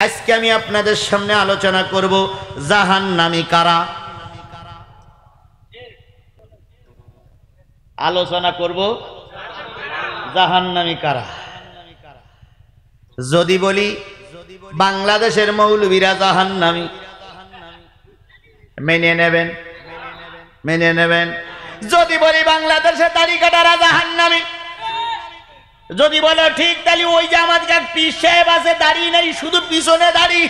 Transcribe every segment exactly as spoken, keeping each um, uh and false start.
আজকে আমি আপনাদের সামনে আলোচনা করব জাহান্নামী কারা। আলোচনা করব জাহান্নামী কারা। যদি বলি বাংলাদেশের মৌলবীরা জাহান্নামী, মেনে নেবেন? মেনে নেবেন? যদি বলি বাংলাদেশে দাড়ি কাটারা জাহান্নামী, যদি বলো ঠিক তাহলে ওই যে আমাদের এক পীর সাহেব আছে, দাড়ি নেই, শুধু পিছনে দাড়ি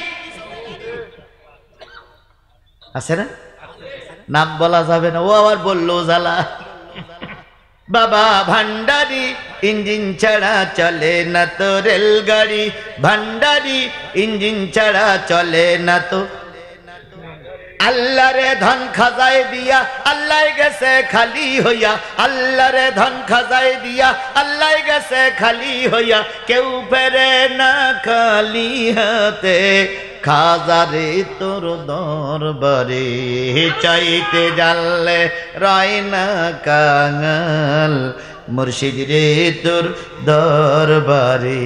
আছে না, নাম বলা যাবে না, ও আবার বললো জ্বালা। বাবা ভান্ডারি ইঞ্জিন ছাড়া চলে না তো রেলগাড়ি, ভান্ডারি ইঞ্জিন ছাড়া চলে না তো। আল্লাহ রে ধন খাজায় দিয়া আল্লাহ গেছে খালি হইয়া, আল্লাহ রে ধন খাজায় দিয়া আল্লাহ গেছে খালি হইয়া, কেউ ফেরে না খালি হাতে, খাজারে তোর দরবারে চাইতে জানলে রয় না কাঙাল, মুর্শিদ রে তোর দরবারে।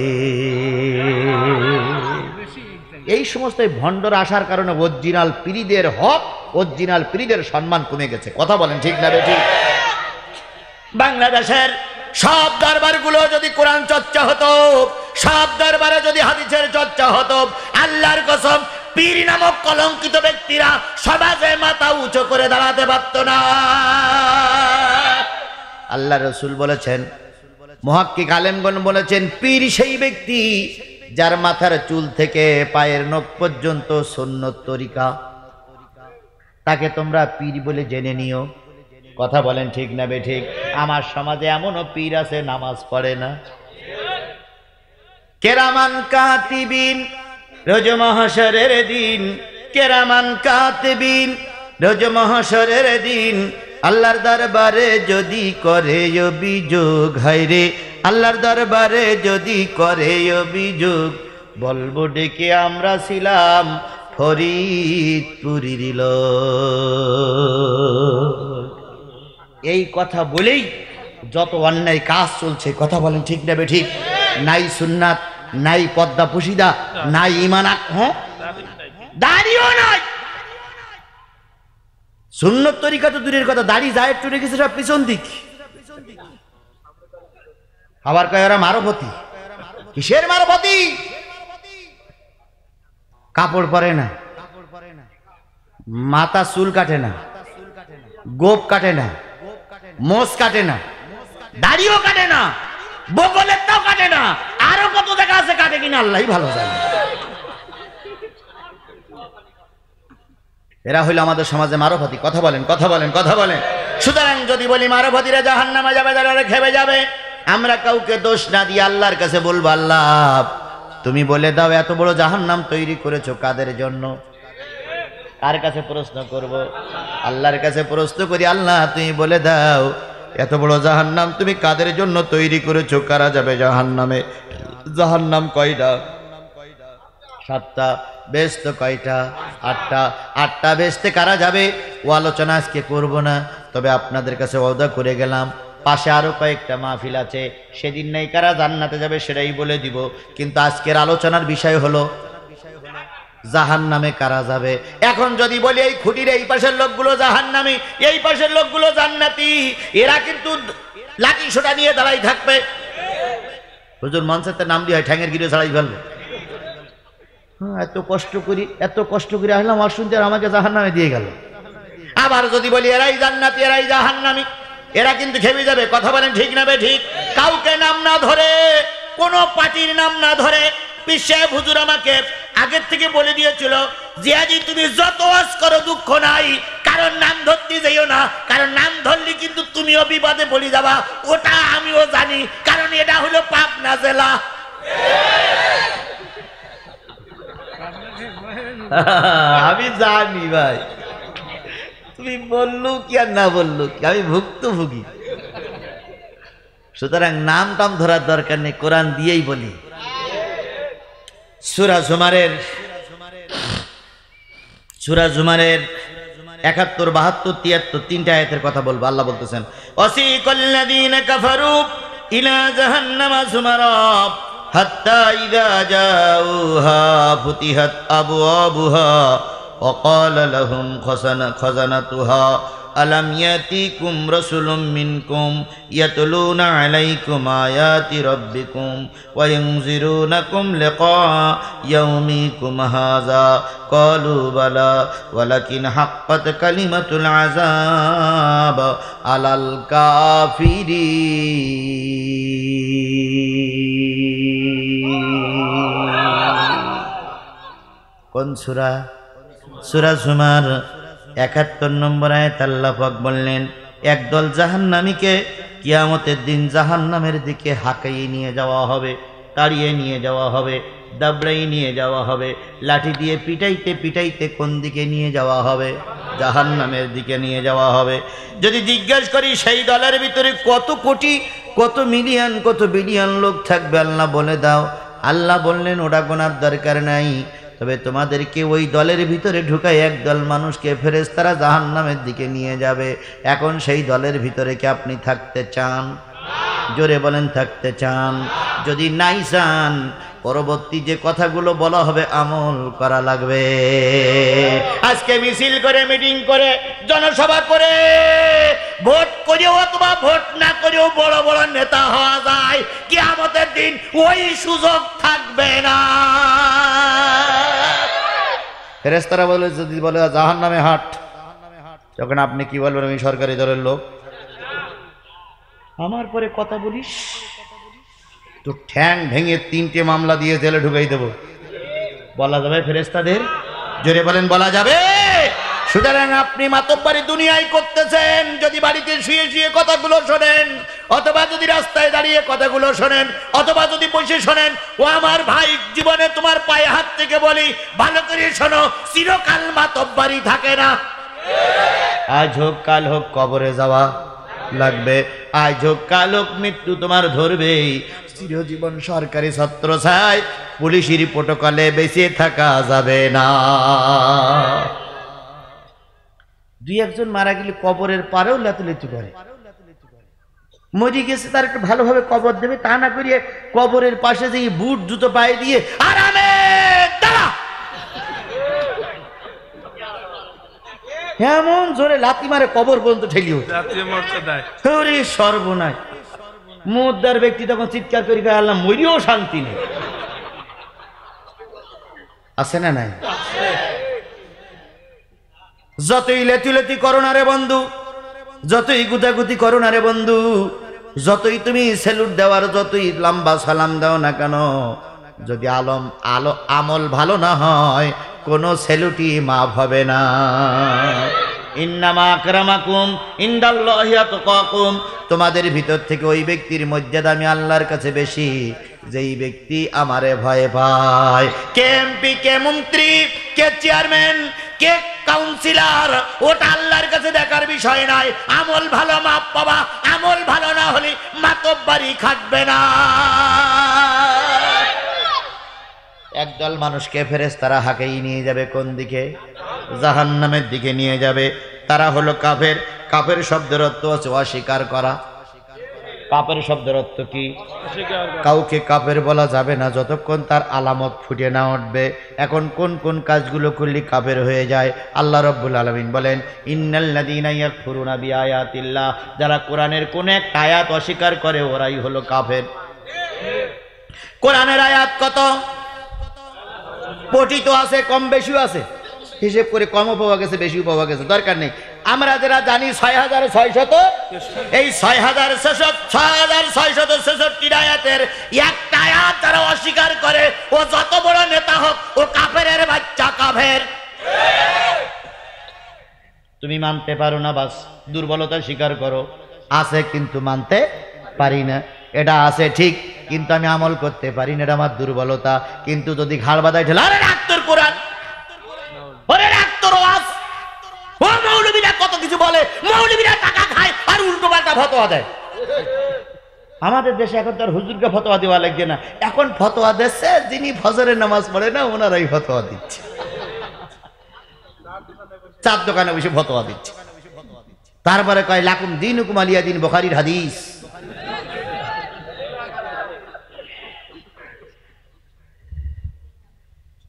এই সমস্ত ভণ্ডরা আসার কারণে অরিজিনাল পীরদের হক, অরিজিনাল পীরদের সম্মান কমে গেছে। কথা বলেন ঠিক না ঠিক? বাংলাদেশের সব দরবারগুলো যদি কোরআন চর্চা হতো, সব দরবারে যদি হাদিসের চর্চা হতো, আল্লাহর কসম পীর নামক কলঙ্কিত ব্যক্তিরা সমাজে মাথা উঁচু করে দাঁড়াতে পারত না। আল্লাহ রাসূল বলেছেন, মুহাক্কিক আলেমগণ বলেছেন, পীর সেই ব্যক্তি যার মাথার চুল থেকে পায়ের নখ পর্যন্ত সুন্নত তরিকা, তাকে তোমরা পীর বলে জেনে নিও। কথা বলেন ঠিক না বে ঠিক? আমার সমাজে এমনও পীর আছে নামাজ পড়ে না। কেরামান কাতিবিন রোজ মাহশরের দিন, কেরামান কাতিবিন রোজ মাহশরের দিন, আল্লাহর দরবারে যদি করে অভিযোগ, হায়রে আল্লাহর দরবারে যদি করে অভিযোগ, বলবো ডেকে আমরা ছিলাম ফরিদপুরীর লোক। এই কথা বলেই যত অন্যায় কাজ চলছে, কথা বলেন ঠিক না বে ঠিক? নাই সুন্নাত, নাই পদ্মা পুশিদা, নাই ইমান, হ্যাঁ দাড়িও নাই। সুন্নত তরিকা তো দূরের কথা, দাড়ি যায় একটু রেখেছে সব পিছন দিক। আবার কয় ওরা মারফতি। কিসের মারফতি? কাপড় পরে না, মাথা চুল কাটে না, গোপ কাটে না, মোষ কাটে না, দাড়িও কাটে না, বগলের তাও কাটে না, আরো কত দেখা আছে কাটে কিনা আল্লাহই ভালো জানে। এরা হইল আমাদের সমাজে মারফতি। কথা বলেন, কথা বলেন, কথা বলেন। সুতরাং যদি বলি মারফতিরা জাহান্নামে যাবে, তারা খেবে যাবে, আমরা কাউকে দোষ না দিয়ে আল্লাহর কাছে বলবো, আল্লাহ তুমি বলে দাও এত বড় জাহান্নাম তৈরি করেছো কাদের জন্য? কার কাছে প্রশ্ন করব? আল্লাহর কাছে প্রশ্ন করি, আল্লাহ তুমি বলে দাও এত বড় জাহান্নাম তুমি কাদের জন্য তৈরি করেছো? কারা যাবে জাহান্নামে? জাহান্নাম কয়টা? সাতটা। বেহেশত কয়টা? আটটা। আটটা বেহেশতে কারা যাবে ও আলোচনা আজকে করব না, তবে আপনাদের কাছে ওয়াদা করে গেলাম পাশে আরো কয়েকটা মাহফিল আছে, সেদিন নেই কারা জান্নাতে যাবে সেটাই বলে দিব। কিন্তু আজকের আলোচনার বিষয় হলো জাহান্নামে কারা যাবে। এখন যদি বলি এই খুঁটির এই পাশের লোকগুলো জাহান্নামী, এই পাশের লোকগুলো জান্নাতি, এরা কিন্তু লাঠি সোটা নিয়ে দাঁড়াই থাকবে। হুজুর মঞ্চের নাম দিয়ে ঠ্যাঙের গিরে ছাড়াই ফেলবো। হ্যাঁ, এত কষ্ট করি, এত কষ্ট করে আসলাম আর শুনতে আমাকে জাহান্নামে দিয়ে গেল। আবার যদি বলি এরাই জান্নাতি, এরাই জাহান্নামী, এরা কিন্তু খেপে যাবে। কথা বলেন ঠিক না বে ঠিক? কাউকে নাম না ধরে, কোন পার্টির নাম না ধরে, পীর সাহেব হুজুর আমাকে আগের থেকে বলে দিয়েছিল, জিয়াজি তুমি যত ওয়াজ করো দুঃখ নাই, কারণ নাম ধরতে যাইও না, কারণ নাম ধরলে কিন্তু তুমিও বিপদে পড়ে যাবা। ওটা আমিও জানি, কারণ এটা হলো পাবনা জেলা। আমি জানি ভাই, তুমি বললো কি আর না বললো কি, আমি ভুক্তভোগী। সুতরাং নাম টাম ধরার দরকার নেই, কোরআন দিয়েই বলি। সূরা জুমারের সূরা জুমারের একাত্তর, বাহাত্তর, তিয়াত্তর তিনটা আয়াতের কথা বলবো। আল্লাহ বলতেছেন, ওয়াসিকাল্লাযীনা কাফারু ইলা জাহান্নামা যুমারা হাত্তা ইযা জাউহা ফুতিহাত আবওয়াবুহা ওয়া ক্বালা লাহুম খাযানা খাযানাতুহা আলাম ইয়াতিকুম রাসূলুম মিনকুম ইয়াতলুনা আলাইকুম আয়াতি রাব্বিকুম ওয়া ইউনযিরুনাকুম লিকা ইয়াউমিকুম হাযা ক্বালু বালা ওয়ালাকিন হাক্কাত কালিমাতুল আযাব আলাল কাফিরিন। কোন সূরা? সূরা জুমার একাত্তর নম্বর আয়াত আল্লাহ পাক বললেন, একদল জাহান্নামীকে কিয়ামতের দিন জাহান্নামের দিকে হাঁকিয়ে নিয়ে যাওয়া হবে, তাড়িয়ে নিয়ে যাওয়া হবে, দাবড়াই নিয়ে যাওয়া হবে, লাঠি দিয়ে পিটাইতে পিটাইতে কোন দিকে নিয়ে যাওয়া হবে? জাহান্নামের দিকে নিয়ে যাওয়া হবে। যদি জিজ্ঞেস করি সেই দলের ভিতরে কত কোটি, কত মিলিয়ন, কত বিলিয়ন লোক থাকবে, আল্লাহ বলে দাও। আল্লাহ বললেন ওটা গোনার দরকার নাই, তবে তোমাদেরকে ওই দলের ভিতরে ঢুকায় একদল মানুষকে ফেরেশতারা জাহান্নামের দিকে নিয়ে যাবে। এখন সেই দলের ভিতরে কি আপনি থাকতে চান? জোরে বলেন, থাকতে চান? যদি নাই চান, পরবর্তী যে কথাগুলো বলা হবে আমল করা লাগবে। আজকে মিছিল করে, মিটিং করে, জনসভা করে, ভোট করেও অথবা ভোট না করেও বড় বড় নেতা হওয়া যায়, কিয়ামতের দিন ওই সুযোগ থাকবে না। ফেরেশতারা বলে, যদি বলে জাহান্নামে হাট, তখন আপনি কি বলবেন? আমি সরকারি দলের লোক, আমার পরে কথা বলিস তো ঠ্যাং ভেঙে তিনটে মামলা দিয়ে জেলে ঢুকাই দেব, বলা যাবে ফেরেশতাদের? জোরে বলেন, বলা যাবে? সুতরাং আপনি মাতব্বরি দুনিয়ায় করতেছেন, যদি বাড়িতে শুয়ে শুয়ে কথাগুলো শোনেন, অথবা যদি রাস্তায় দাঁড়িয়ে কথাগুলো শোনেন, অথবা যদি বসে শোনেন, ও আমার ভাই, জীবনে তোমার পায়ে হাত থেকে বলি, ভালো করে শোনো, চিরকাল মাতব্বরি থাকে না। আজ হোক কাল হোক কবরে যাওয়া লাগবে, আজ হোক কাল হোক মৃত্যু তোমার ধরবেই। চিরজীবন সরকারি ছত্র ছায়, পুলিশের প্রটোকলে বেঁচে থাকা যাবে না। দুই একজন মারা গেলে কবরের পারেও লাতুলেতু করে, মরি গেছে তার একটু ভালোভাবে কবর দেবে, তা না করিয়ে কবরের পাশে যে বুট জুতো পায়ে দিয়ে আরামে দাঁড়া, এমন জোরে লাথি মারে কবর পর্যন্ত ঠেলিও। সর্বনাশ! মুদ্দার ব্যক্তি তখন চিৎকার করি, আল্লাহ মরিও শান্তি নেই। আছে না নাই? যতই লেতুলেতি করো না রে বন্ধু, যতই গুতাগুতি করো না রে বন্ধু, যতই তুমি সেলুট দেওয়ার, যতই লম্বা সালাম দাও না কেন, যদি আলম আলো আমল ভালো না হয়, কোনো সেলুটি মাফ হবে না। ইন্নামা আকরামাকুম ইনদাল্লাহি আতকাকুম, তোমাদের ভিতর থেকে ওই ব্যক্তির মর্যাদা আমি আল্লাহর কাছে বেশি, যেই ব্যক্তি আমারে ভয় পায়। কে এমপি, কে মন্ত্রী, কে চেয়ারম্যান, কে কাউন্সিলর, ওটা আল্লাহর কাছে দেখার বিষয় নয়। আমল ভালো মাপ পাবা, আমল ভালো না হলে মাতব্বরি খাটবে না। একদল মানুষকে ফেরেশতারা হাঁকিয়ে নিয়ে যাবে কোন দিকে? জাহান্নামের দিকে নিয়ে যাবে। তারা হলো কাফের। কাফের শব্দের অর্থ হচ্ছে অস্বীকার করা। কাফের শব্দের অর্থ কি? কাউকে কাফের বলা যাবে না যতক্ষণ তার আলামত ফুটে না উঠবে। এখন কোন কোন কাজগুলো করলে কাফের হয়ে যায়? আল্লাহ রাব্বুল আলামিন বলেন, ইন্নাল্লাযীনা ইয়াকফুরুনা বিআয়াতিল্লাহ, যারা কোরআনের কোন এক আয়াত অস্বীকার করে ওরাই হলো কাফের। কোরআনের আয়াত কত? পঠিত আছে, কম বেশিও আছে, হিসেব করে কমও পাওয়া গেছে, বেশিও পাওয়া গেছে, দরকার নেই। আমরা যারা জানি ছয় হাজার ছয় শত, এই ছয় হাজার ছয় হাজার ছয় শত ছেষট্টি আয়াতের একটা আয়াত যারা অস্বীকার করে, ও যত বড় নেতা হোক, ও কাফেরের বাচ্চা, কাফের। তুমি মানতে পারো না, বাস দুর্বলতা স্বীকার করো, আছে কিন্তু মানতে পারি না। এটা আছে ঠিক, কিন্তু আমি আমল করতে পারি না, এটা আমার দুর্বলতা। কিন্তু যদি ঘাড় বাঁধায় ঠেলে, আরে রাখ তোর কোরআন, ওরে রাখ তোর ওয়াজ, ও মৌলবীরা কত কিছু বলে, মৌলবীরা টাকা খায় আর উল্টো পাল্টা ফতোয়া দেয়। আমাদের দেশে এখন তার হুজুরকে ফতোয়া দেওয়া লাগছে না, এখন ফতোয়া দিচ্ছে যিনি ফজরের নামাজ পড়ে না, ওনারাই ফতোয়া দিচ্ছে। চার দোকানে বসে ফতোয়া দিচ্ছে। তারপরে কয় লাকুম দীনুকুম আলিয়া দিন, বুখারীর হাদিস।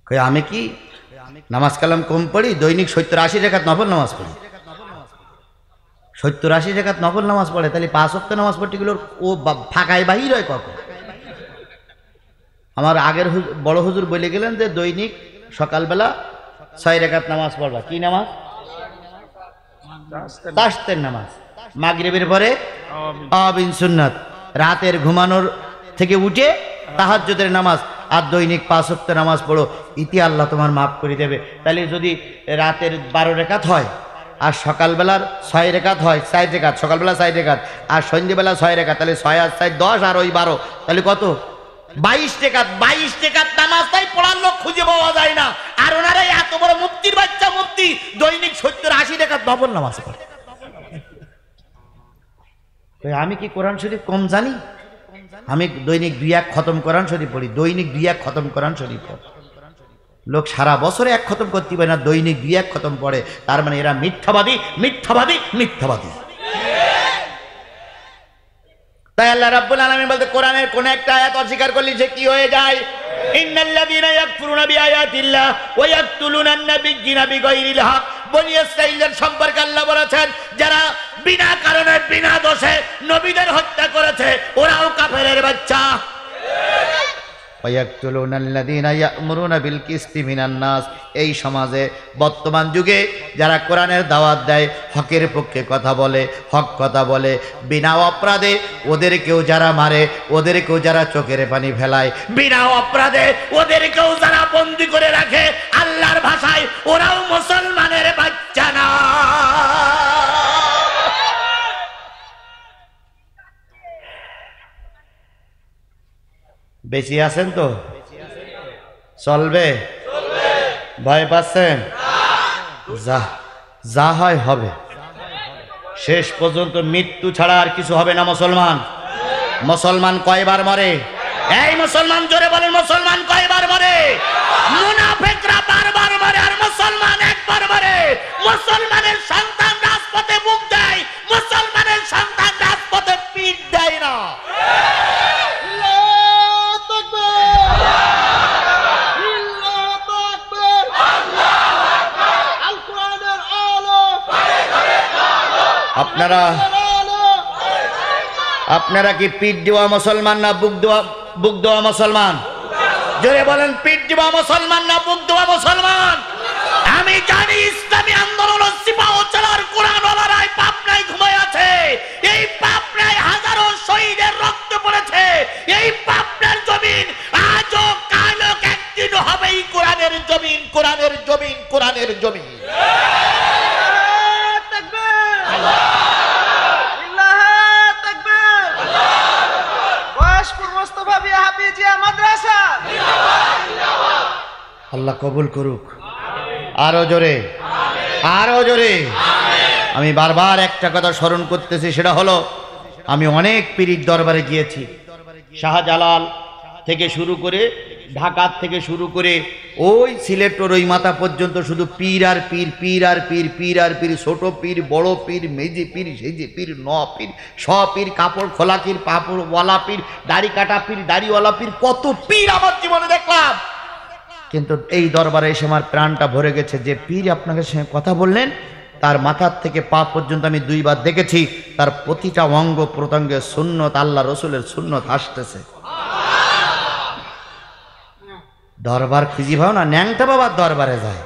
কই আমি কি নামাজ কালাম কম পড়ি, দৈনিক সত্তর আশি রেখাত নফল নামাজ পড়ি। সত্তর আশি রেখাত নফল নামাজ পড়ে, তাহলে পাঁচ ওয়াক্ত নামাজ পড়তেগুলোর ও ফাঁকায় বাহির হয় কখন? আমার আগের বড় হুজুর বলে গেলেন যে দৈনিক সকালবেলা ছয় রেখাত নামাজ পড়বা। কি নামাজ? তাশতের নামাজ। মাগরিবের পরে আওয়াবিন সুন্নাত, রাতের ঘুমানোর থেকে উঠে তাহাজ্জুদের নামাজ, আর দৈনিক পাঁচ ওয়াক্ত নামাজ পড়ো, ইতি আল্লাহ তোমার মাফ করে দেবে। তাহলে যদি রাতের বারো রেখাত হয় আর সকালবেলার ছয় রেখাত হয়, চার রেখাত সকালবেলা চার রেখাত আর সন্ধ্যেবেলা ছয় রেখাত, তাহলে ছয় আর চার দশ আর ওই বারো, তাহলে কত? বাইশ রেখাত। বাইশ রেখাত নামাজ তাই পড়ার লোক খুঁজে পাওয়া যায় না। আর ওনারাই এত বড় মুফতির বাচ্চা মুফতি দৈনিক সত্তর আশি রেখাত নফল নামাজ পড়ে। আমি কি কোরআন শরীফ কম জানি? আমি দৈনিক দুই এক খতম কোরআন শরীফ পড়ি, দৈনিক দুই এক খতম কোরআন শরীফ পড়ি। লোক সারা বছরে এক খতম করতে পারে না, দৈনিক দুই এক খতম পড়ে। তার মানে এরা মিথ্যাবাদী, মিথ্যাবাদী, মিথ্যাবাদী। তাই আল্লাহ রাব্বুল আলামিন বলতে কোরআনের কোন একটা আয়াত অস্বীকার করলে যে কি হয়ে যায়? ইন্নাল্লাযীনা ইয়াকফুরুনা বিআয়াতিল্লাহ ওয়া ইয়াকতুলুনা আন-নাবিয়্যিনা বিগাইরিল হক। বনী ইসরাঈলের সম্পর্কে আল্লাহ বলেছেন, যারা বিনা কারণে বিনা দোষে নবীদের হত্যা করেছে ওরাও কাফেরের বাচ্চা। এই সমাজে বর্তমান যুগে যারা কোরআনের দাওয়াত দেয়, হকের পক্ষে কথা বলে, হক কথা বলে, বিনা অপরাধে ওদেরকেও যারা মারে, ওদেরকেও যারা চোখের পানি ফেলায়, বিনা অপরাধে ওদেরকেও যারা বন্দি করে রাখে, আল্লাহর ভাষায় ওরাও মুসলমানের বাচ্চা না। বেশি আছেন তো চলবে? ভয় পাচ্ছেন? যা যা হয় হবে, শেষ পর্যন্ত মৃত্যু ছাড়া আর কিছু হবে না। মুসলমান মুসলমান কয়বার মরে? এই মুসলমান জোরে বলেন, মুসলমান কয়বার মরে? মুনাফিকরা বারবার মরে আর মুসলমান একবার মরে। মুসলমানের সন্তান রাজপথে মুখ দেয়, মুসলমানের সন্তান রাজপথে পিঠ দেয় না। আপনারা আপনারা কি পিঠ দেওয়া মুসলমান না বুক দেওয়া বুক দেওয়া মুসলমান? জোরে বলেন, পিঠ দেওয়া মুসলমান না বুক দেওয়া মুসলমান? আমি জানি ইসলামী আন্দোলন সিপাহ চালার কোরআনওয়ালারাই পাবনায় ঘুমায় আছে। এই পাবনায় হাজারো শহীদের রক্ত পড়েছে। এই পাবনার জমিন আজও কালো একদিন হবেই কোরআনের জমিন, কোরআনের জমিন, কোরআনের জমিন। আল্লাহ কবুল করুক। আরো জোরে, আরো জোরে। আমি বারবার একটা কথা স্মরণ করতেছি, সেটা হলো আমি অনেক পীরের দরবারে গিয়েছি। শাহজালাল থেকে শুরু করে, ঢাকার থেকে শুরু করে ওই সিলেটের ওই মাথা পর্যন্ত শুধু পীর আর পীর, পীর আর পীর, পীর আর পীর, ছোট পীর, বড় পীর, মেজি পীর, সেজি পীর, ন পীর, স পীর, কাপড় খোলা পীর, পাপড় ওয়ালা পীর, দাড়ি কাটা পীর, দাড়িওয়ালা পীর, কত পীর আমার জীবনে দেখলাম। কিন্তু এই দরবারে এসে আমার প্রাণটা ভরে গেছে। যে পীর আপনাকে সঙ্গে কথা বললেন, তার মাথার থেকে পা পর্যন্ত আমি দুইবার দেখেছি, তার প্রতিটা অঙ্গ প্রত্যঙ্গে সুন্নত, আল্লাহ রসুলের সুন্নত আসতেছে। দরবার খুঁজি ভাও না, ন্যাংটা বাবার দরবারে যায়।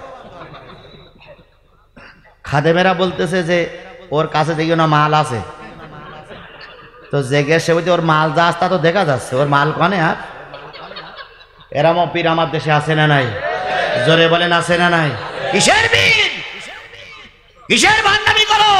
খাদেমেরা বলতেছে যে ওর কাছে দেখি না মাল আছে, তো জেগে সে বলছে ওর মাল যা আসতা তো দেখা যাচ্ছে, ওর মাল কনে। আর এরম পীর আমার দেশে আছে না নাই? জোরে বলেন, আছে না নাই? কিসের পীর? কিসের ভান্ডামি করো?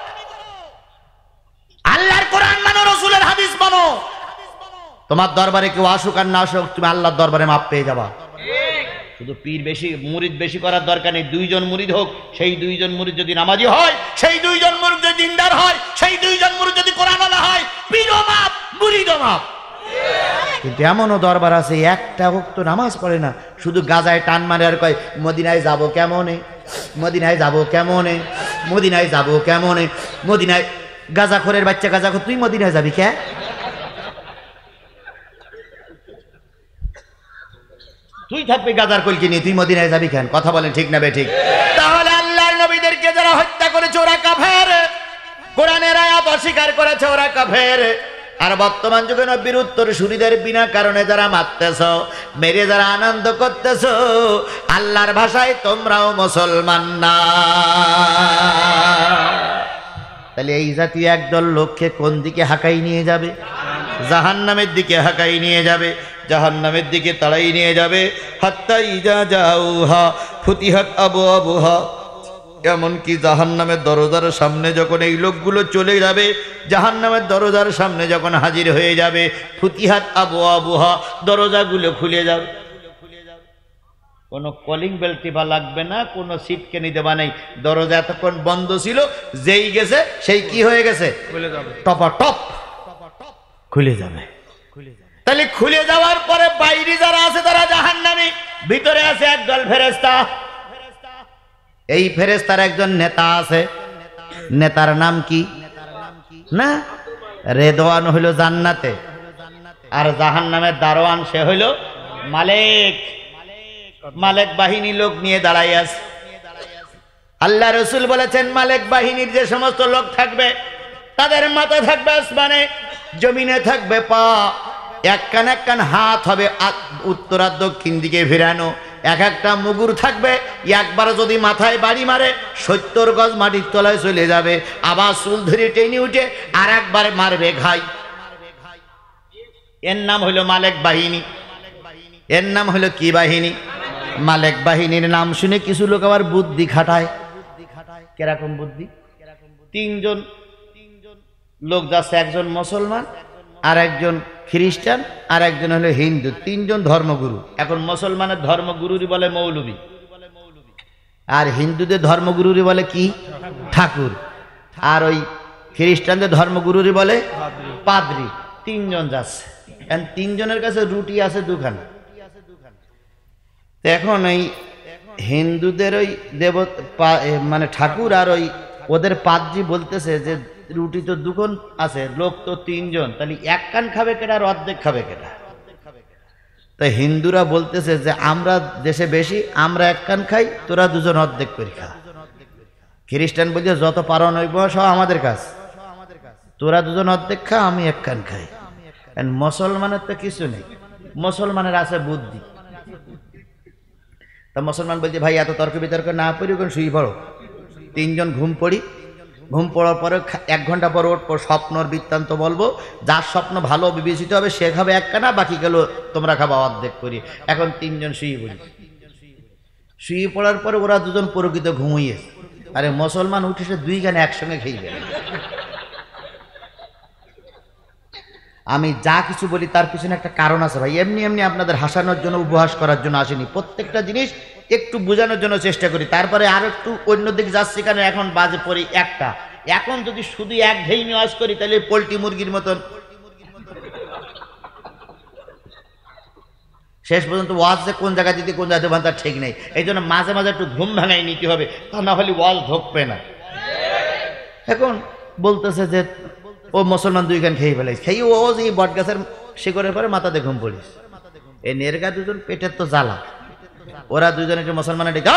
আল্লাহর কোরআন মানো, রসুলের হাদিস মানো। তোমার দরবারে কেউ আসুক আর না আসুক, তুমি আল্লাহর দরবারে মাপ পেয়ে যাবা। শুধু পীর বেশি, মুরিদ বেশি করার দরকার নেই। দুইজন মুরিদ হোক, সেই দুইজন মুরিদ যদি নামাজি হয়, সেই দুইজন মুরিদ যদি দিনদার হয়, সেই দুইজন মুরিদ যদি কোরআনওয়ালা হয়, পীরও মাপ, মুরিদও মাপ। কিন্তু এমনও দরবার আছে একটা ভক্ত নামাজ পড়ে না, শুধু গাজায় টান মারে আর কয় মদিনায় যাব কেমনে, মদিনায় যাব কেমনে, মদিনায় যাব কেমনে, মদিনায়। গাজাখোরের বাচ্চা গাজাখোর, তুই মদিনায় যাবি কে? তুই থাকবি গাজার কলকি নিয়ে, তুই মদিনায় যাবি কেন? কথা বলেন ঠিক না বে ঠিক? তাহলে আল্লাহর নবীদেরকে যারা হত্যা করেছে ওরা কাফের, কোরআনের আয়াত অস্বীকার করেছে ওরা কাফের। আর বর্তমান যুগে নবীর উত্তরসূরিদের বিনা কারণে যারা মারতেছ, মেরে যারা আনন্দ করতেছ, আল্লাহর ভাষায় তোমরাও মুসলমান না। তাহলে এই জাতীয় একদল লোককে কোন দিকে হাঁকাই নিয়ে যাবে? জাহান্নামের দিকে হাঁকাই নিয়ে যাবে, জাহান্নামের দিকে তাড়াই নিয়ে যাবে। হাত্তা ইজা জাউহা ফুতিহাত আবওয়াবুহা, এমনকি জাহান্নামের দরজার সামনে যখন এই লোকগুলো চলে যাবে, জাহান্নামের দরজার সামনে যখন হাজির হয়ে যাবে, ফুতিহাত আবওয়াবুহা, দরজাগুলো খুলে যাবে। কোনো কলিং বেল টিপা লাগবে না, কোনো সিটকেনি দেবা নেই। দরজা এতক্ষণ বন্ধ ছিল, যেই গেছে সেই কি হয়ে গেছে? টপা টপ খুলে যাবে। তাহলে খুলে যাওয়ার পরে বাইরে যারা আছে তারা জাহান্নামী, ভিতরে আছে একদল ফেরেশতা। এই ফেরেশতার একজন নেতা আছে, নেতার নাম কি? না, রেদওয়ান হইল জান্নাতে, আর জাহান্নামের দারোয়ান সে হইল মালিক। মালিক বাহিনী লোক নিয়ে দাঁড়াই আছে। আল্লাহ রসুল বলেছেন মালিক বাহিনীর যে সমস্ত লোক থাকবে তাদের মাথা থাকবে আসমানে, জমিনে থাকবে পা, এক কান এক কান হাত হবে উত্তর আর দক্ষিণ দিকে ফিরানো, এক একটা মুগুর থাকবে, একবার যদি মাথায় বাড়ি মারে সত্তর গজ মাটির তলায় চলে যাবে, আবার চুল ধরে টেনে উঠে আর একবার মারবে ঘাই। এর নাম হলো মালিক বাহিনী। এর নাম হলো কি বাহিনী? মালিক বাহিনীর নাম শুনে কিছু লোক আবার বুদ্ধি খাটায়। কিরকম বুদ্ধি? তিনজন লোক যাচ্ছে, একজন মুসলমান, আর একজন খ্রিস্টান, আর একজন হলো হিন্দু, তিনজন ধর্মগুরু। এখন মুসলমানের ধর্মগুরুরই বলে মৌলবী, আর হিন্দুদের ধর্মগুরুরই বলে কি? ঠাকুর। আর ওই খ্রিস্টানদের ধর্মগুরুরই বলে পাদ্রী। তিনজন যাচ্ছে, তিনজনের কাছে রুটি আছে দুখানা। এখন এই হিন্দুদের ওই দেব মানে ঠাকুর আর ওই ওদের পাদ্রী বলতেছে যে রুটি তো দুখন আছে, লোক তো তিনজন, তাহলে এক কান খাবে কেটা আর অর্ধেক খাবে কেটা? তাই হিন্দুরা বলতেছে যে আমরা দেশে বেশি, আমরা এক কান খাই, তোরা দুজন অর্ধেক করে খা। খ্রিস্টান বলছে যত পারো নইব সব আমাদের কাছ, তোরা দুজন অর্ধেক খা, আমি এক কান খাই। মুসলমানের তো কিছু নেই, মুসলমানের আছে বুদ্ধি। তা মুসলমান বলছে ভাই এত তর্ক বিতর্ক না পড়ি, ওখানে শুয়ে পড়ো। তিনজন ঘুম পড়ি, ঘুম পড়ার পরে এক ঘন্টা পর ওর পর স্বপ্নর বৃত্তান্ত বলবো, যার স্বপ্ন ভালো বিবেচিত হবে সে খাবে এক কানা, বাকি গেল তোমরা খাবা অর্ধেক করি। এখন তিনজন শুয়ে পড়ি, শুয়ে পড়ার পরে ওরা দুজন প্রকৃত ঘুমিয়ে, আরে মুসলমান উঠেছে দুই গানে একসঙ্গে খেয়ে গেল। আমি যা কিছু বলি তার পিছনে একটা কারণ আছে ভাই, এমনি এমনি আপনাদের হাসানোর জন্য উপহাস করার জন্য আসেনি। প্রত্যেকটা জিনিস একটু বোঝানোর জন্য চেষ্টা করি, তারপরে আর একটু অন্যদিকে যাচ্ছি কেন, এখন বাজে পড়ি একটা। এখন যদি শুধু এক ঘেই নিওয়াজ করি তাহলে পোল্ট্রি মুরগির মতন শেষ পর্যন্ত ওয়াজ যে কোন জায়গা দিতে কোন জায়গাতে বাঁধার ঠিক নেই। এই জন্য মাঝে মাঝে একটু ঘুম ভাঙাই নিতে হবে, তা না হলে ওয়াজ ঢোকবে না। এখন বলতেছে যে ও মুসলমান দুই গান খেয়ে ফেলাইস, খেয়ে ও যে বট গাছের শিকড়ের পরে মাথাতে ঘুম পড়িস। এই নেরগা দুজন পেটের তো জ্বালা, ওরা দুজন একটা মুসলমানের ডেকে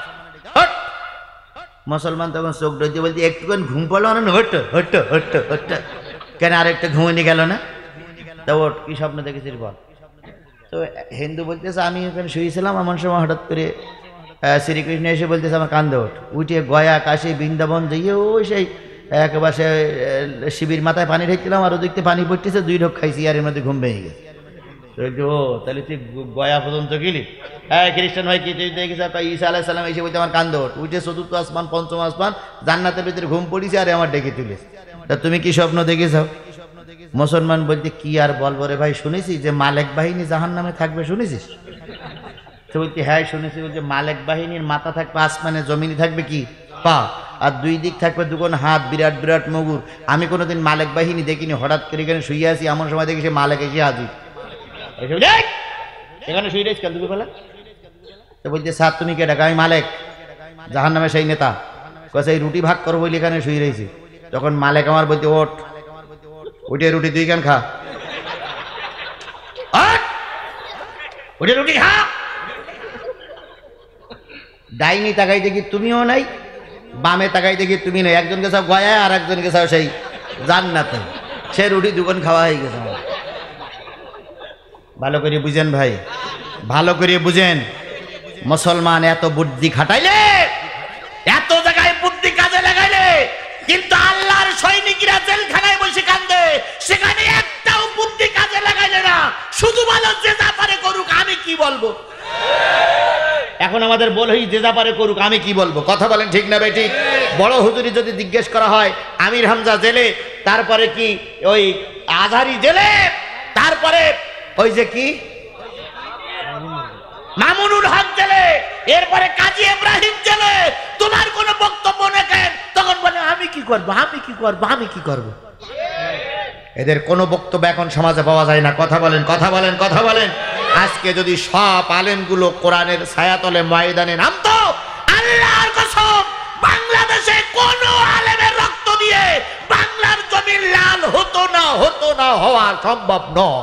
মুসলমান তখন চোখ ডইতে বলছে একটুখানি ঘুম পড়লো না, হট্ট হট্ট হট্ট হট্ট কেন আরেকটা ঘুমিয়ে গেল না? তা ওট কি স্বপ্ন দেখেছিস বল? তো হিন্দু বলতেছে আমি এখানে শুয়েছিলাম, এমন সময় হঠাৎ করে শ্রীকৃষ্ণ এসে বলতেছে আমার কান্দে ওঠ, উঠে গয়া কাশী বৃন্দাবন যাইয়ে ওই সেই একেবারে সে শিবির মাথায় পানি ঢেকছিলাম, আর ওদিকতে পানি পড়তেছে, দুই ঢোক খাইছি, আর এর মধ্যে ঘুম ভেঙে গেছে। ও তাহলে তুই গয়া পর্যন্ত গেলি? হ্যাঁ খ্রিস্টান ভাই কি তুই দেখিস? ঈসা আলাইহিস সালাম এসে বলতে আমার কান্দে ওঠ, উঠে চতুর্থ আসমান পঞ্চম আসমান জান্নাতের ভিতরে ঘুম পড়িছে, আর আমার ডেকে তুলিস। তা তুমি কি স্বপ্ন দেখেছ? মুসলমান বলতে কি আর বলবো রে ভাই, শুনেছি যে মালিক বাহিনী জাহান নামে থাকবে, শুনেছিস? তো বলছি হ্যাঁ শুনেছি। বলছে মালিক বাহিনীর মাথা থাকবে আসমানে, জমিনে থাকবে কি পা, আর দুই দিক থাকবে দুগুণ হাত, বিরাট বিরাট মুগুর। আমি কোনোদিন মালিক বাহিনী দেখিনি, হঠাৎ করে এখানে শুয়ে আছি, এমন সময় দেখি সে মালিক এসে হাজির। এখানে শুয়ে রয়েছে কাল দুপুরবেলা। তো বলছে স্যার তুমি কে ডাকা? আমি মালিক, জাহান নামে সেই নেতা। কয়েছে এই রুটি ভাগ করবো বলে এখানে শুয়ে রয়েছি। তখন মালিক আমার বলতে ওঠ, উঠে রুটি দুই কান খা, উঠে রুটি খা, ডাইনি তাকাই দেখি তুমিও নাই, বামে তাকাই দেখি তুমি নাই, একজনকে সব গয়ায় আর একজনকে সব সেই জান্নাতে, সে রুটি দুগুণ খাওয়া হয়ে গেছে। ভালো করে বুঝেন ভাই, ভালো করে বুঝেন, মুসলমান এত বুদ্ধি খাটাইলে, এত জায়গায় বুদ্ধি কাজে লাগাইলে, কিন্তু আল্লাহর সৈনিকরা জেলখানায় বসে কান্দে, সেখানে একটাও বুদ্ধি কাজে লাগাইলে না, শুধু বলো যে যা পারে করুক, আমি কি বলবো? এখন আমাদের বলই যে যা পারে করুক, আমি কি বলবো? কথা বলেন ঠিক না বেটি? বড় হুজুরি যদি জিজ্ঞেস করা হয়, আমির হামজা জেলে, তারপরে কি ওই আজহারি জেলে, তারপরে ওই যে কি মামুনুল হক জেলে, এরপরে কাজী ইব্রাহিম জেলে, তোমার কোনো বক্তব্য নেই, তখন বলে আমি কি করব, আমি কি করব, আমি কি করব? এদের কোনো বক্তব্য এখন সমাজে পাওয়া যায় না। কথা বলেন, কথা বলেন, কথা বলেন। আজকে যদি সব আলেমগুলো কোরআনের ছায়াতলে ময়দানে নামতো, আল্লাহর কসম বাংলাদেশে কোন আলেমের রক্ত দিয়ে বাংলার জমিন লাল হতো না, হতো না, হওয়া সম্ভব নয়।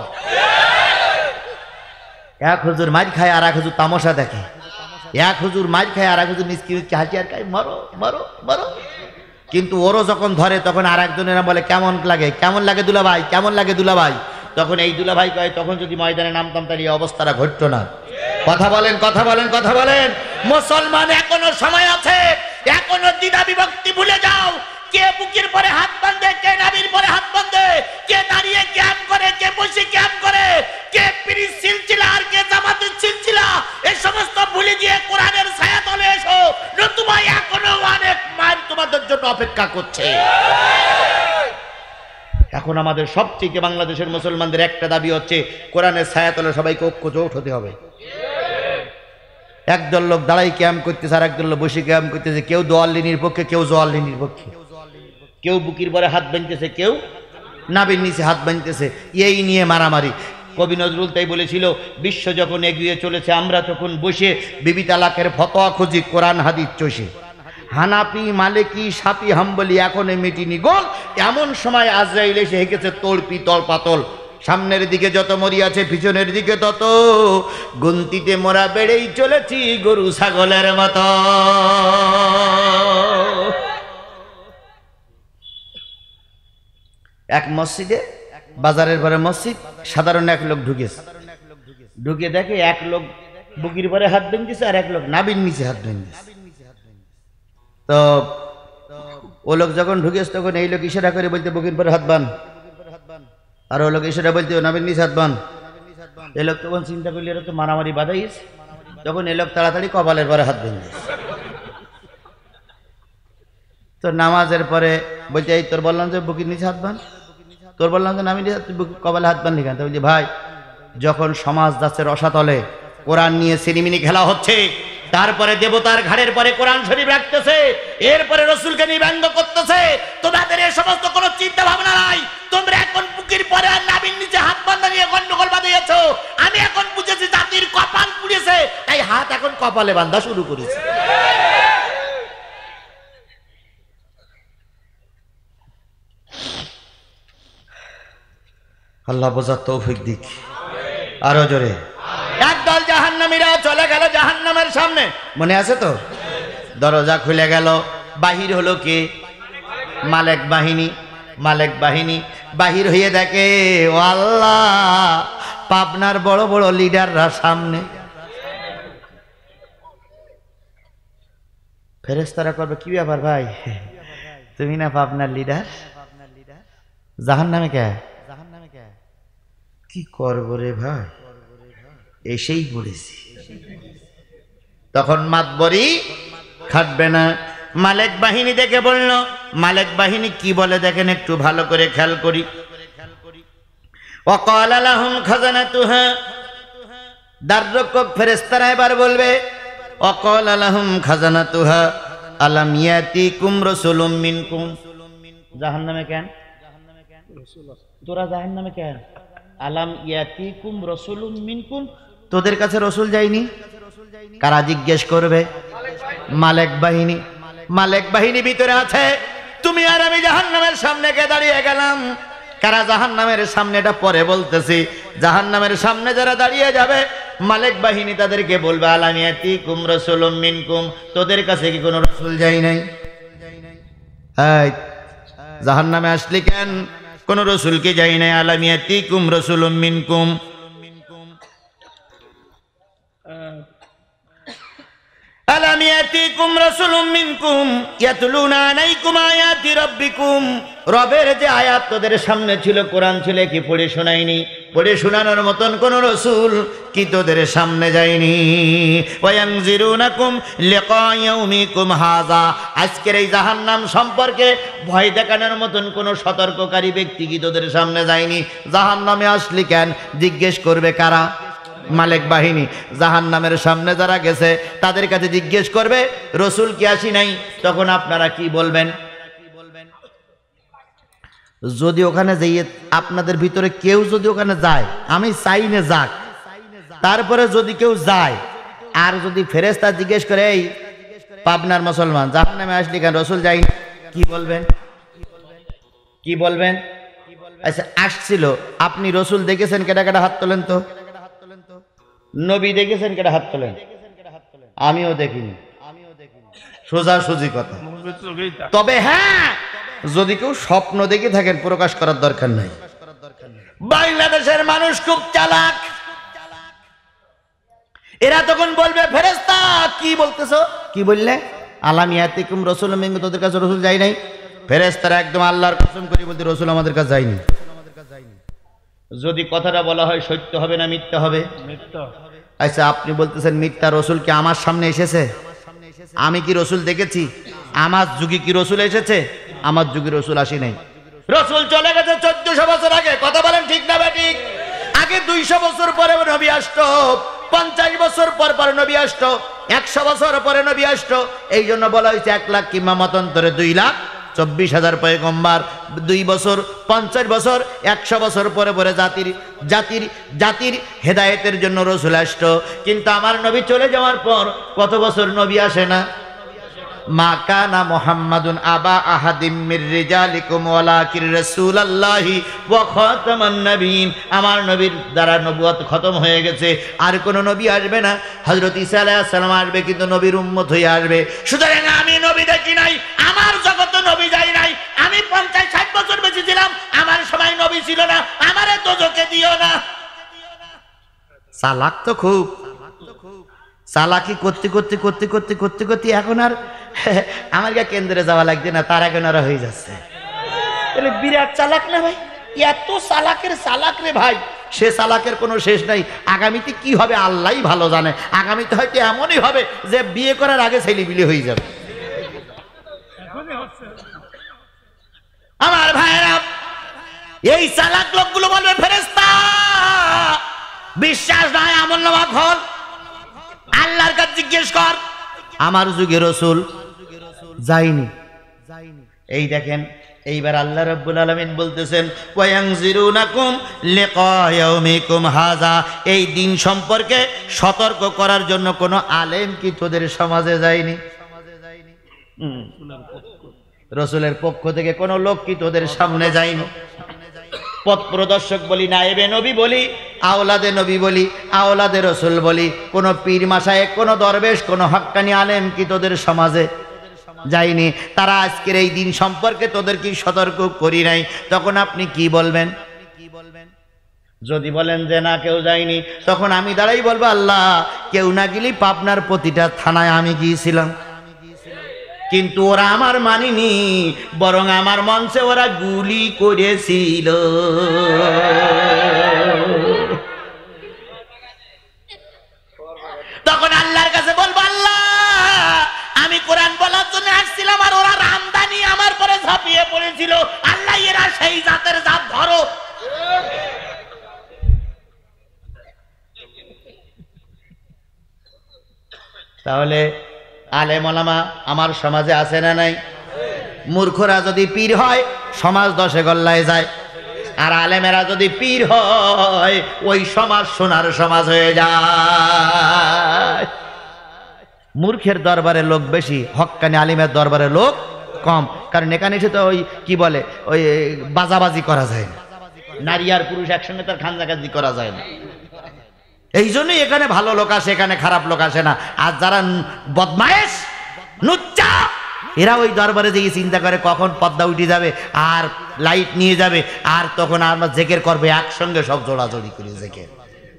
এক হুজুর মার খায় আর এক হুজুর তামাশা দেখে, এক হুজুর মার খায় আর এক হুজুর মিসকি মিসকি হাসি আর খায়, মরো মরো মরো। কিন্তু ওরও যখন ধরে তখন আর একজনেরা বলে কেমন লাগে, কেমন লাগে দুলাভাই, কেমন লাগে দুলাভাই। তখন এই দুলাভাই কয়, তখন যদি ময়দানে নামতাম তাহলে এই অবস্থাটা ঘটতো না। কথা বলেন, কথা বলেন, কথা বলেন। মুসলমান এখনো সময় আছে, এখনো দ্বিধা বিভক্তি ভুলে যাও। কে বুকের পরে হাত বাঁধে, কে নাভির পরে হাত বাঁধে, কে দাঁড়িয়ে ক্যাম্প করে, কে বসে ক্যাম্প করে, কে পিরিচ সিলসিলা আর কে জামাতের সিলসিলা, এই সমস্ত ভুলে গিয়ে কোরআনের ছায়াতলে এসো, নতুবা এখনো অনেক মার তোমাদের জন্য অপেক্ষা করছে। এখন আমাদের সবচেয়ে বাংলাদেশের মুসলমানদের একটা দাবি হচ্ছে, কোরআনের ছায়াতলে সবাইকে ঐক্যজোট হতে হবে। একদল লোক দাঁড়াই ক্যাম্প করতেছে, আর একদল লোক বসে ক্যাম্প করতেছে, কেউ দোয়াল্লিনীর পক্ষে, কেউ জোয়াল্লিনীর পক্ষে, কেউ বুকির পরে হাত বাঁধতেছে, কেউ নাভির নিচে হাত বাঁধতেছে, এই নিয়ে মারামারি। কবি নজরুল তাই বলেছিল, বিশ্ব যখন এগিয়ে চলেছে আমরা তখন বসে বিবি তালাকের ফতোয়া খুঁজি কোরআন হাদিস চষে, হানাপি মালিকি সাপি হাম্বলি এখনো মিটিনি গোল। এমন সময় আজরাইল এসে হেঁকেছে তোড়পি তল পাতল, সামনের দিকে যত মরি আছে পিছনের দিকে তত, গুনতিতে মোরা বেড়েই চলেছি গরু ছাগলের মতো। এক মসজিদে, বাজারের পরে মসজিদ, সাধারণ এক লোক ঢুকেছে, ঢুকে দেখে এক লোক বুকির পরে হাত বেঁধেছে আর এক লোক নাভির নিচে হাত বেঁধেছে। তো ও লোক যখন ঢুকেছে তখন এই লোক ইশারা করে বলতে বুকির পরে হাত বান, আর ও লোক ইশারা বলতে নাভির নিচে হাত বান। এই লোক তখন চিন্তা করলে এরা তো মারামারি বাধাইছে, তখন এই লোক তাড়াতাড়ি কপালের পরে হাত বেঁধেছে। তো নামাজের পরে বলতে এই তোর বললাম যে বুকির নিচে হাত বান, তোর বললাম যে নামি কপালে হাত বান লিখান। তো বলছি ভাই, যখন সমাজ যাচ্ছে রসাতলে, কোরআন নিয়ে সিনেমিনি খেলা হচ্ছে, তারপরে দেবতার ঘাড়ের পরে কোরআন শরীফ রাখতেছে, এরপরে রসুলকে নিয়ে ব্যঙ্গ করতেছে, তোমাদের এই সমস্ত কোনো চিন্তা ভাবনা নাই। তোমরা এখন বুকের পরে আর নাভির নিচে হাত বাঁধা নিয়ে গন্ডগোল বাঁধিয়েছ। আমি এখন বুঝেছি জাতির কপাল পুড়েছে, তাই হাত এখন কপালে বাঁধা শুরু করেছে। আল্লাহ বোঝার তৌফিক দিক। আরো জোরে। একদল জাহান্নামীরা চলে গেল জাহান্নামের সামনে, মনে আছে তো? দরজা খুলে গেল, বাহির হলো কে? মালেক বাহিনী। মালেক বাহিনী বাহির হয়ে দেখে, ও আল্লাহ, পাবনার বড় বড় লিডাররা সামনে। ফেরেশতারা করবে, কি ব্যাপার ভাই, তুমি না পাবনার লিডার? জাহান্নামে কে? কি করবো রে ভাই, এসেই পড়েছি। তখন মাতবরি খাটবে না। মালেক বাহিনী দেখে বলল, মালেক বাহিনী কি বলে দেখেন, একটু ভালো করে খেয়াল করি। ওয়াকাল লাহুম খাজানাতুহা, দ্বাররক্ষক ফেরেশতারা এবার বলবে, ওয়াকাল লাহুম খাজানাতুহা আলাম ইয়াতিকুম রাসূলুম মিনকুম। জাহান্নামে কেন? তোরা জাহান্নামে কেন? আলাম ইয়াতিকুম রাসূলুম মিনকুম, তোদের কাছে রসুল যায়নি? কারা জিজ্ঞেস করবে? মালেক বাহিনী। মালেক বাহিনী ভিতরে আছে, তুমি আর আমি জাহান্নামের সামনে কে দাঁড়িয়ে গেলাম। কারা জাহান্নামের সামনে এটা পরে বলতেছি। জাহান্নামের সামনে যারা দাঁড়িয়ে যাবে, মালিক বাহিনী তাদেরকে বলবে আলামিয়াতিকুম রাসূলুম মিনকুম, তোদের কাছে কি কোনো রাসূল যায় নাই? এই জাহান্নামে আসলি কেন? কোন রাসূল কি যায় নাই? আলামিয়াতিকুম রাসূলুম মিনকুম, আলাম ইয়াতিকুম রাসূলুম মিনকুম ইয়াতলুনা আলাইকুম আয়াতি রাব্বিকুম, রবের যে আয়াত তোদের সামনে ছিল, কোরআন ছিল, কি পড়ে শোনায়নি? পড়ে শোনানোর মতন কোন রাসূল কি তোদের সামনে যায়নি? ওয়ায়ানজিরুনাকুম লিকা ইয়াউমিকুম হাযা, আজকের এই জাহান্নাম সম্পর্কে ভয় দেখানোর মতন কোন সতর্ককারী ব্যক্তি কি তোদের সামনে যায়নি? জাহান্নামে আসলি কেন জিজ্ঞেস করবে কারা? মালিক বাহিনী। জাহান্নামের সামনে যারা গেছে তাদের কাছে জিজ্ঞেস করবে রাসূল কি আসি নাই? তখন আপনারা কি বলবেন? যদি ওখানে যাইয়ে আপনাদের ভিতরে কেউ যদি ওখানে যায়, আমি চাই না যাক, তারপরে যদি কেউ যায় আর যদি ফেরেশতা জিজ্ঞেস করে এই পাবনার মুসলমান জাহান্নামে আসলি কেন, রাসূল যাই, কি বলবেন? কি বলবেন? আচ্ছা আসছিল, আপনি রাসূল দেখেছেন? কেডা কেডা হাত তোলেন তো। নবী দেখেছেন? কেডা হাত তোলেন? আমিও দেখিনি। সোজা সুজি কথা। তবে হ্যাঁ, যদি কেউ স্বপ্ন দেখে থাকেন প্রকাশ করার দরকার নাই। বাংলাদেশের মানুষ খুব চালাক, এরা তখন বলবে ফেরেশতা কি বলতেছো? কি বললে? আলাম ইয়াতিকুম রাসূলুম মিনকুম, তোদের কাছে রাসূল যায় নাই? ফেরেশতারা একদম আল্লাহর কসম করে বলতে রাসূল আমাদের কাছে যায়নি। যদি কথাটা বলা হয় সত্য হবে না মিথ্যা হবে? মিথ্যা। আচ্ছা আপনি বলতেছেন মিথ্যা, রাসূল কি আমার সামনে এসেছে? আমি কি রাসূল দেখেছি? আমার যুগে কি রাসূল এসেছে? আমার যুগে রাসূল আসি নাই। রাসূল চলে গেছে চোদ্দশো বছর আগে, কথা বলেন ঠিক না বেঠিক? আগে দুইশো বছর পরে নবী আসতো, পঞ্চাশ বছর পর পর নবী আসতো, একশো বছর পরে নবী আসতো। এই জন্য বলা হয়েছে এক লাখ কিংবা মতান্তরে দুই লাখ চব্বিশ হাজার পয়গম্বর, দুই বছর পঞ্চাশ বছর একশো বছর পরে পরে জাতির জাতির জাতির হেদায়েতের জন্য রাসূল আসতো। কিন্তু আমার নবী চলে যাওয়ার পর কত বছর নবী আসে না? মা কানা মুহাম্মাদুন আবা আহাদিম মির রিজালিকুম ওয়ালাকিন রাসূলুল্লাহি ওয়া খাতামান নবিয়্যিন, আমার নবীর দ্বারা নবুয়ত খতম হয়ে গেছে, আর কোন নবী আসবে না। হযরত ঈসা আলাইহিস সালাম আসবে, কিন্তু নবীর উম্মত হয়ে আসবে। সুতরাং আমি নবী দেখি নাই, আমার জগতে নবী যাই নাই। আমি পঞ্চাশ ষাট বছর বেঁচে ছিলাম, আমার সময় নবী ছিল না, আমারে দোজখে দিও না। চালাক তো খুব, চালাকি করতে করতে করতে করতে করতে করতে এখন আর আমার কেন্দ্রে যাওয়া লাগছে না, তার এখন আর হয়ে যাচ্ছে। বিরাট চালাক না ভাই, এত চালাকের চালাক রে ভাই, সে চালাকের কোনো শেষ নাই। আগামীতে কি হবে আল্লাহই ভালো জানে। আগামীতে হয়তো এমনই হবে যে বিয়ে করার আগে ছেলে বিলে হয়ে যাবে। আমার ভাইরা, এই চালাক লোকগুলো বলবে ফেরেশতা বিশ্বাস নাই, আমলনামা খোল, আল্লাহর কাছে জিজ্ঞেস কর। আমার যুগে রাসূল যায়নি। এই দেখেন, এইবার আল্লাহ রাব্বুল আলামিন বলতেছেন ওয়ায়ানজিরুনাকুম লিকা ইয়াউমিকুম হাযা, এই দিন সম্পর্কে সতর্ক করার জন্য কোন আলেম কি তোদের সমাজে যায়নি? রাসূলের পক্ষ থেকে কোন লোক কি তোদের সামনে যায়নি? পথ প্রদর্শক বলি, নায়েবে নবী বলি, আওলাদে নবী বলি, আওলাদে রাসূল বলি, কোন পীর মাশায়েখ, কোন দরবেশ, কোন হক্কানি আলেম কি তোদের সমাজে যায়নি? তারা আজকের এই দিন সম্পর্কে তোদের কি সতর্ক করি নাই? তখন আপনি কি বলবেন? যদি বলেন যে না কেউ যায়নি, তখন আমি দাঁড়াই বলবো আল্লাহ কেউ না গেলি পাবনার প্রতিটা থানায় আমি গিয়েছিলাম, কিন্তু ওরা আমার মানিনি, বরং আমার মঞ্চে ওরা গুলি করেছিল। তখন আল্লাহর কাছে বলবো আল্লাহ আমি কোরআন বলার জন্য আসছিলাম, আর ওরা রামদানি আমার পরে ঝাঁপিয়ে পড়েছিল। আল্লাহ এরা সেই জাতের জাত ধরো। তাহলে আলেম ওলামা আমার সমাজে আছে না নাই? মূর্খরা যদি পীর হয় সমাজ দশে গল্লায় যায়, আর আলেমেরা যদি পীর হয় ওই সমাজ সোনার সমাজ হয়ে যায়। মূর্খের দরবারে লোক বেশি, হক্কানি আলিমের দরবারে লোক কম। কারণ এখানে এসে তো ওই কি বলে ওই বাজাবাজি করা যায় না, নারী আর পুরুষ একসঙ্গে তার খানজাকাজি করা যায় না। এই জন্যই এখানে ভালো লোক আসে, এখানে খারাপ লোক আসে না। আর যারা বদমায়েশ নুচ্চা এরা ওই দরবারে যেয়ে চিন্তা করে কখন পর্দা উঠে যাবে আর লাইট নিয়ে যাবে, আর তখন আমরা জেকের করবে একসঙ্গে সব জোড়াজোড়ি করে জেকের।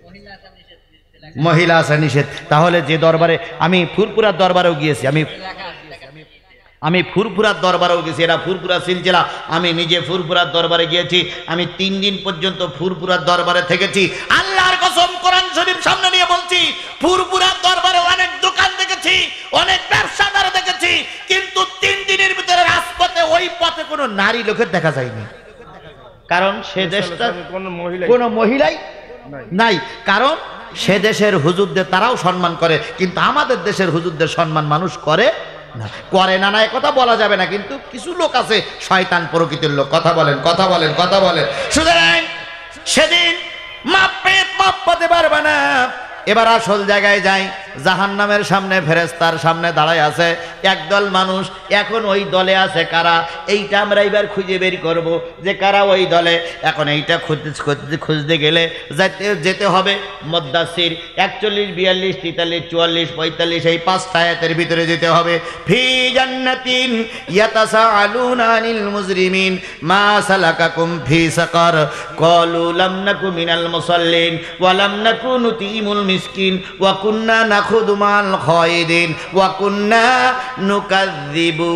মহিলা আসা নিষেধ। তাহলে যে দরবারে আমি ফুরপুরার দরবারেও গিয়েছি, আমি আমি ফুরপুরার দরবারেও গেছি, এরা ফুরপুরা সিলসিলা, আমি নিজে ফুরপুরার দরবারে গিয়েছি। আমি তিন দিন পর্যন্ত ফুরপুরার দরবারে থেকেছি। আল্লাহর কসম কোরআন শরীফ সামনে নিয়ে বলছি, ফুরপুরার দরবারে অনেক দোকান দেখেছি, অনেক ব্যবসাদার দেখেছি, কিন্তু তিন দিনের ভিতরে রাজপথে ওই পথে কোনো নারী লোকের দেখা যায়নি। কারণ সে দেশটা কোনো মহিলাই নাই। কারণ সে দেশের হুজুরদের তারাও সম্মান করে, কিন্তু আমাদের দেশের হুজুরদের সম্মান মানুষ করে না। করে না না কথা বলা যাবে না, কিন্তু কিছু লোক আছে শয়তান প্রকৃতির লোক। কথা বলেন, কথা বলেন, কথা বলেন। সুতরাং সেদিন মাপ পেয়ে মাপ পাতে পারবে না। এবার আসল জায়গায় যাই। জাহান্নামের সামনে ফেরেশতার সামনে দাঁড়ায় আছে একদল মানুষ। এখন ওই দলে আছে কারা, এইটা আমরা এবার খুঁজে বের করব যে কারা ওই দলে। এখন এইটা খুঁজতে খুঁজতে খুঁজতে গেলে যেতে যেতে হবে মুদ্দাসির একচল্লিশ, বিয়াল্লিশ, তেতাল্লিশ, চুয়াল্লিশ, পঁয়তাল্লিশ, এই পাঁচটা আয়াতের ভিতরে যেতে হবে। ফি জান্নাতিন ইয়াতাসাআলুনা আনিল মুজরিমিন মা সালাকাকুম ফি সাকার ক্বালু লাম নাকু মিনাল মুসাল্লিন ওয়া লাম নাকু নুতিমুল মিসকিন ওয়া কুন্না নাখুদু মাল খায়দিন ওয়া কুন্না নুকাযযিবু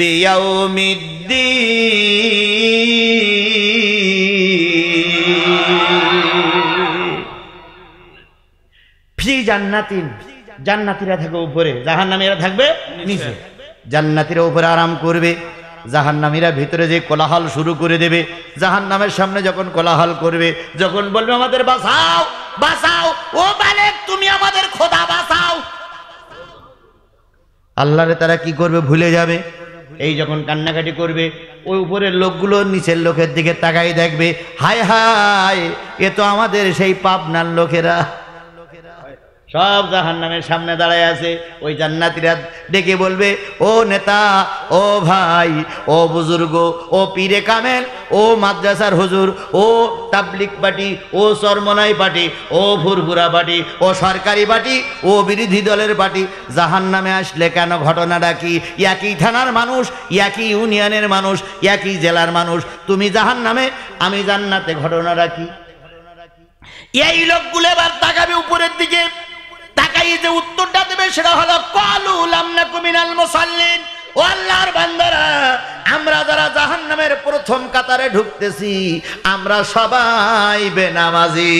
বিয়াউমিদ্দিন। ফি জান্নাতিন, জান্নাতীরা থাকবে উপরে, জাহান্নামীরা থাকবে নিচে। জান্নাতীরা উপরে আরাম করবে, জাহান্নামীরা ভিতরে যে কোলাহল শুরু করে দেবে। জাহান্নামের সামনে যখন কোলাহল করবে, যখন বলবে আমাদের বাঁচাও বাঁচাও, ও মালিক তুমি আমাদের খোদা বাঁচাও, আল্লাহরে তারা কি করবে, ভুলে যাবে। এই যখন কান্নাকাটি করবে, ওই উপরের লোকগুলো নিচের লোকের দিকে তাকাই দেখবে, হায় হায় এ তো আমাদের সেই পাবনার লোকেরা। সব জাহান্নামের সামনে দাঁড়ায় আছে। ওই জান্নাতীরা ডেকে বলবে, ও নেতা, ও ভাই, ও বুজুর্গ, ও পীরে কামেল, ও মাদ্রাসার হুজুর, ও তাবলিগ পার্টি, ও চরমনাই পার্টি, ও ফুরফুরা পার্টি, ও সরকারি পার্টি, ও বিরোধী দলের পার্টি, জাহান্নামে আসলে কেন? ঘটনাটা কি? একই থানার মানুষ, একই ইউনিয়নের মানুষ, একই জেলার মানুষ, তুমি জাহান্নামে আমি জান্নাতে, ঘটনাটা কি? এই লোকগুলো এবার তাকাবে উপরের দিকে, তাকাই যে উত্তরটা দেবে সেটা হলো ক্বালু লাম নাকু মিনাল মুসাল্লিন। ও আল্লাহর বান্দারা, আমরা যারা জাহান্নামের প্রথম কাতারে ঢুকতেছি আমরা সবাই বেনামাজি।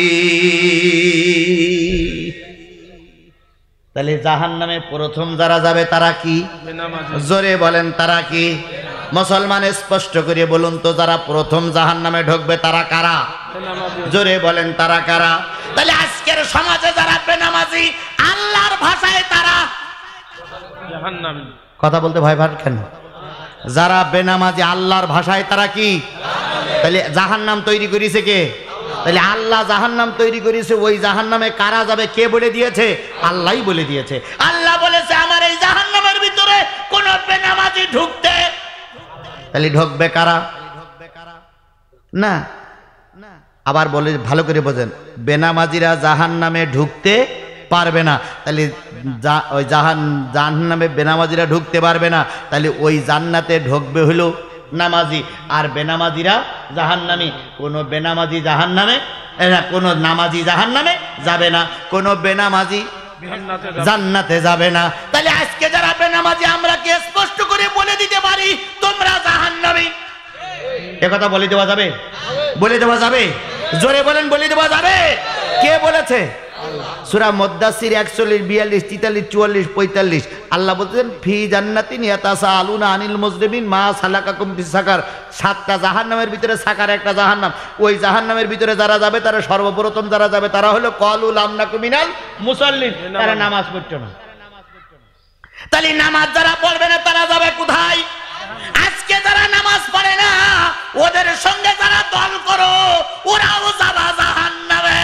তাহলে জাহান্নামে প্রথম যারা যাবে তারা কি? জোরে বলেন, তারা কি? মুসলমান স্পষ্ট করে বলুন তো, যারা প্রথম জাহান্নামে ঢুকবে তারা কারা? জোরে বলেন, তারা কারা? তাহলে আজকের সমাজে যারা বেনামাজি, আল্লাহর ভাষায় তারা জাহান্নামী। কথা বলতে ভয় পান কেন? যারা বেনামাজি আল্লাহর ভাষায় তারা কি? তাহলে জাহান্নাম তৈরি করেছে কে? তাহলে আল্লাহ জাহান্নাম তৈরি করেছে। ওই জাহান্নামে কারা যাবে কে বলে দিয়েছে? আল্লাহই বলে দিয়েছে। আল্লাহ বলেছে আমার এই জাহান্নামের ভিতরে কোন বেনামাজি ঢুকতে। তাহলে ঢুকবে কারা? না, আবার বলে ভালো করে বোঝেন, বেনামাজিরা জাহান্নামে ঢুকতে পারবে না। তাহলে ওই জাহান জাহান্নামে বেনামাজিরা ঢুকতে পারবে না। তাহলে ওই জান্নাতে ঢুকবে হলো নামাজি, আর বেনামাজিরা জাহান্নামী। কোনো বেনামাজি জাহান্নামে, কোনো নামাজি জাহান্নামে যাবে না, কোনো বেনামাজি জান্নাতে যাবে না। তাহলে আজকে যারা বেনামাজি আমরা কি স্পষ্ট করে বলে দিতে পারি তোমরা জাহান্নামী? এ কথা বলে দেওয়া যাবে? বলে দেওয়া যাবে? জোরে বলেন, বলে দেওয়া যাবে? কে বলেছে? সূরা মুদ্দাসির একচল্লিশ, বিয়াল্লিশ, তেতাল্লিশ, চুয়াল্লিশ, পঁয়তাল্লিশ। আল্লাহ বলতেন ফি জান্নাতিন ইয়াতাসাআলুনা আনিল মুজরিমিন মা সালাকাকুম ফিস সাকার। সাতটা জাহান্নামের ভিতরে সাকার একটা জাহান্নাম। ওই জাহান্নামের ভিতরে যারা যাবে তারা সর্বপ্রথম যারা যাবে তারা হলো ক্বালু লাম নাকু মিনাল মুসাল্লিন, তারা নামাজ পড়তো না। তাহলে নামাজ যারা পড়বে না তারা যাবে কোথায়? আজকে যারা নামাজ পড়ে না ওদের সঙ্গে যারা দল করো ওরাও যাবে জাহান্নামে।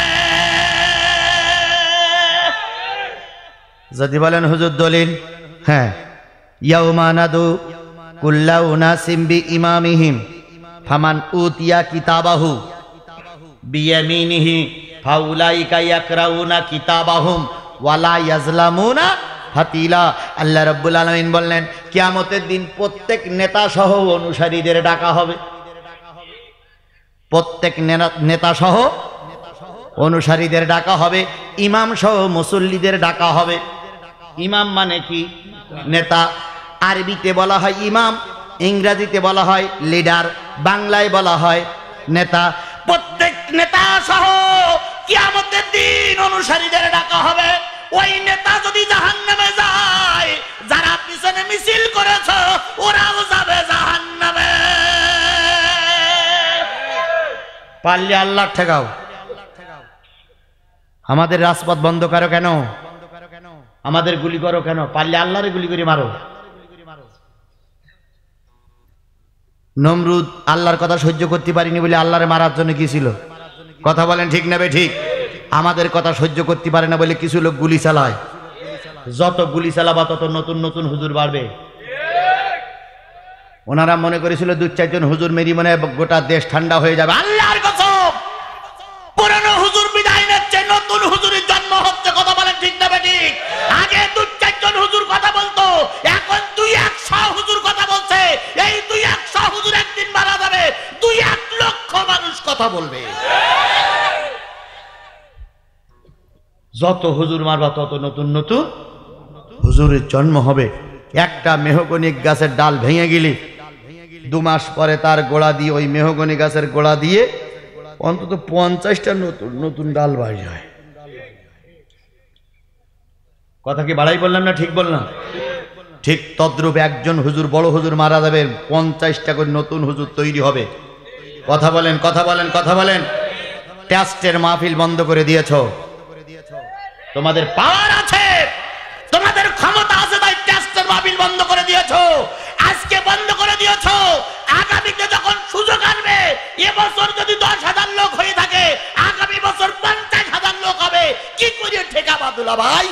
যদি বলেন হুজুর দলিল, হ্যাঁ, ইয়াউমা নাদু কুল্লা উনাসিম বিইমামিহিম ফামান উতিয়া কিতাবাহু বিয়ামিনিহি ফাউলাইকা ইয়াকরাউনা কিতাবাহুম ওয়ালা ইয়াজলামুনা ফাতিলা। আল্লাহ রাব্বুল আলামিন বললেন কিয়ামতের দিন প্রত্যেক নেতা সহ অনুসারীদের ডাকা হবে, প্রত্যেক নেতা সহ অনুসারীদের ডাকা হবে, ইমাম সহ মুসল্লিদের ডাকা হবে। ইমাম মানে কি? নেতা। আরবিতে বলা হয় ইমাম, ইংরেজিতে বলা হয় লিডার, বাংলায় বলা হয় নেতা। প্রত্যেক নেতা সহ কিয়ামতের দিন অনুসারীদের ডাকা হবে। ওই নেতা যদি জাহান্নামে যায়, যারা পিছনে মিছিল করেছে ওরাও যাবে জাহান্নামে। পারলে আল্লাহ ঠেকাও। আমাদের রাজপথ বন্ধ করো কেন? আমাদের গুলি করো কেন? পারলে আল্লাহরে গুলি করে মারো। নমরুদ আল্লাহর কথা সহ্য করতে পারিনি বলে আল্লাহরে মারার জন্য কি ছিল? কথা বলেন ঠিক না বে ঠিক? আমাদের কথা সহ্য করতে পারে না বলে কিছু লোক গুলি চালায়। যত গুলি চালাবা তত নতুন নতুন হুজুর বাড়বে। ওনারা মনে করেছিল দু চারজন হুজুর মেরি মনে গোটা দেশ ঠান্ডা হয়ে যাবে। আল্লাহর কসম, পুরানো হুজুর বিদায় নিচ্ছে, নতুন হুজুরের জন্ম হচ্ছে। কথা বলেন ঠিক না বে ঠিক? আগে দু চারজন হুজুর কথা বলতো, এখন দুই একশো হুজুর কথা বলছে। এই দুই একশো হুজুর একদিন মারা যাবে, দুই এক লক্ষ মানুষ কথা বলবে। যত হুজুর মারবা তত নতুন নতুন হুজুরের জন্ম হবে। একটা মেহগনি গাছের ডাল ভেঙে গেলে দু মাস পরে তার গোড়া দিয়ে, ওই মেহগনি গাছের গোড়া দিয়ে অন্তত পঞ্চাশটা নতুন নতুন ডাল বাড়ি হয়। কথা কি বাড়াই বললাম না ঠিক বললাম? ঠিক তদ্রূপ একজন হুজুর, বড় হুজুর মারা যাবে, পঞ্চাশটা করে নতুন হুজুর তৈরি হবে। কথা বলেন, কথা বলেন, কথা বলেন। টেস্টের মাহফিল বন্ধ করে দিয়েছ। তোমাদের পাওয়ার আছে, তোমাদের ক্ষমতা আছে, তাই টেস্টের মাহফিল বন্ধ করে দিয়েছ। আজকে বন্ধ করে দিয়েছ, আগামীতে যখন সুযোগ আসবে, এবছর যদি দশ হাজার লোক হয়ে থাকে, আগামী বছর পঞ্চাশ হাজার লোক হবে। কি করে ঠেকাবা দুলা ভাই?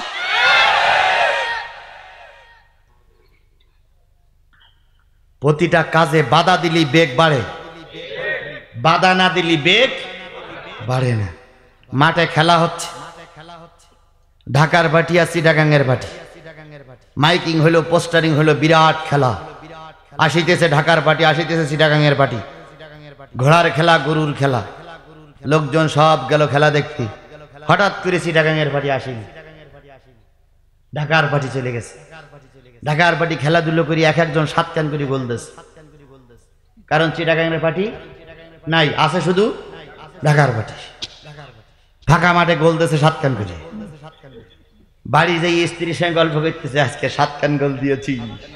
প্রতিটা কাজে বাধা দিলি বেগ বাড়ে, বাধা না দিলি বেগ বাড়ে না। মাঠে খেলা হচ্ছে, ঢাকার বাটি আর চিটাগাঙ্গের বাটি, মাইকিং হলো, পোস্টারিং হলো, বিরাট খেলা। আসিতেছে ঢাকার বাটি, আসিতেছে চিটাগাঙ্গের বাটি, ঘোড়ার খেলা, গরুর খেলা, লোকজন সব গেল খেলা দেখতে। হঠাৎ করে চিটাগাঙ্গের বাটি আসেনি, ঢাকার বাটি চলে গেছে। ঢাকার বাটি খেলাধুলো করি এক একজন সাত কান করে গোল দিচ্ছে, কারণ চিটাগাঙ্গের বাটি নাই, আছে শুধু ঢাকার বাটি। ফাঁকা মাঠে গোল দিচ্ছে সাত কান করে। বাড়ি যাই স্ত্রীর সঙ্গে গল্প করতেছে, আজকে সাত কান গোল দিয়েছি,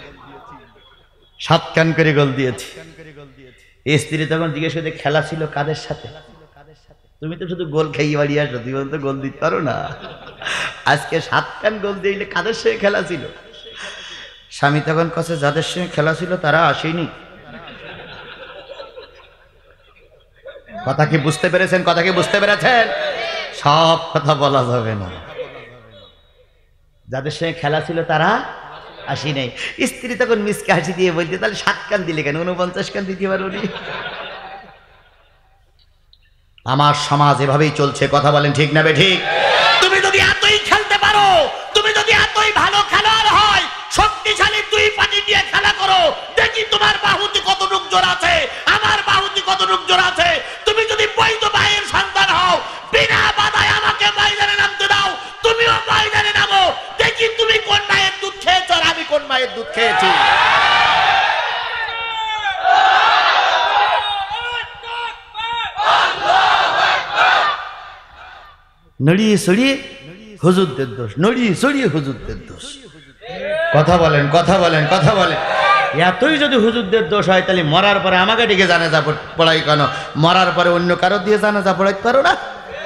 সাত কান করে গোল দিয়েছি। স্ত্রী তখন জিজ্ঞেস করতে, খেলা ছিল কাদের সাথে? তুমি তো শুধু গোল খাইয়ে বাড়ি আসো, তুমি তো গোল দিতে পারো না। আজকে সাত কান গোল দিলে কাদের সঙ্গে খেলা ছিল? স্বামী তখন কাছে, যাদের সঙ্গে খেলা ছিল তারা আসেনি। কথা কি বুঝতে পেরেছেন? কথা কি বুঝতে পেরেছেন? সব কথা বলা যাবে না। যাদের সঙ্গে খেলা ছিল তারা আসি নাই। স্ত্রী তখন মিসকে হাসি দিয়ে বলতে, তাহলে সাত কান দিলে কেন? উনপঞ্চাশ কান দিতে পারো নি। আমার সমাজ এভাবেই চলছে। কথা বলেন ঠিক না বে ঠিক? তুমি যদি এতই খেলতে পারো, তুমি যদি এতই ভালো খেলোয়াড় হয়, শক্তিশালী দুই পার্টি দিয়ে খেলা করো, দেখি তোমার বাহুতে কতটুক জোর আছে, আমার বাহুতে কতটুক জোর আছে। তুমি যদি বৈধ ভাইয়ের সন্তান হও, বিনা বাধায় আমাকে ময়দানে নামতে দাও, তুমিও ময়দানে নামো, দেখি তুমি কোন মায়ের দুধ খেয়েছো আর আমি কোন মায়ের দুধ খেয়েছি। নড়িয়ে সড়িয়ে হুজুরদের দোষ, নড়িয়ে সড়িয়ে হুজুরদের দোষ। কথা বলেন, কথা বলেন, কথা বলেন। এতই যদি হুজুরদের দোষ হয়, তাহলে মরার পরে আমাকে ডেকে জানাজা পড়াই কেন? মরার পরে অন্য কারো দিয়ে জানাজা পড়াইতে পারো না?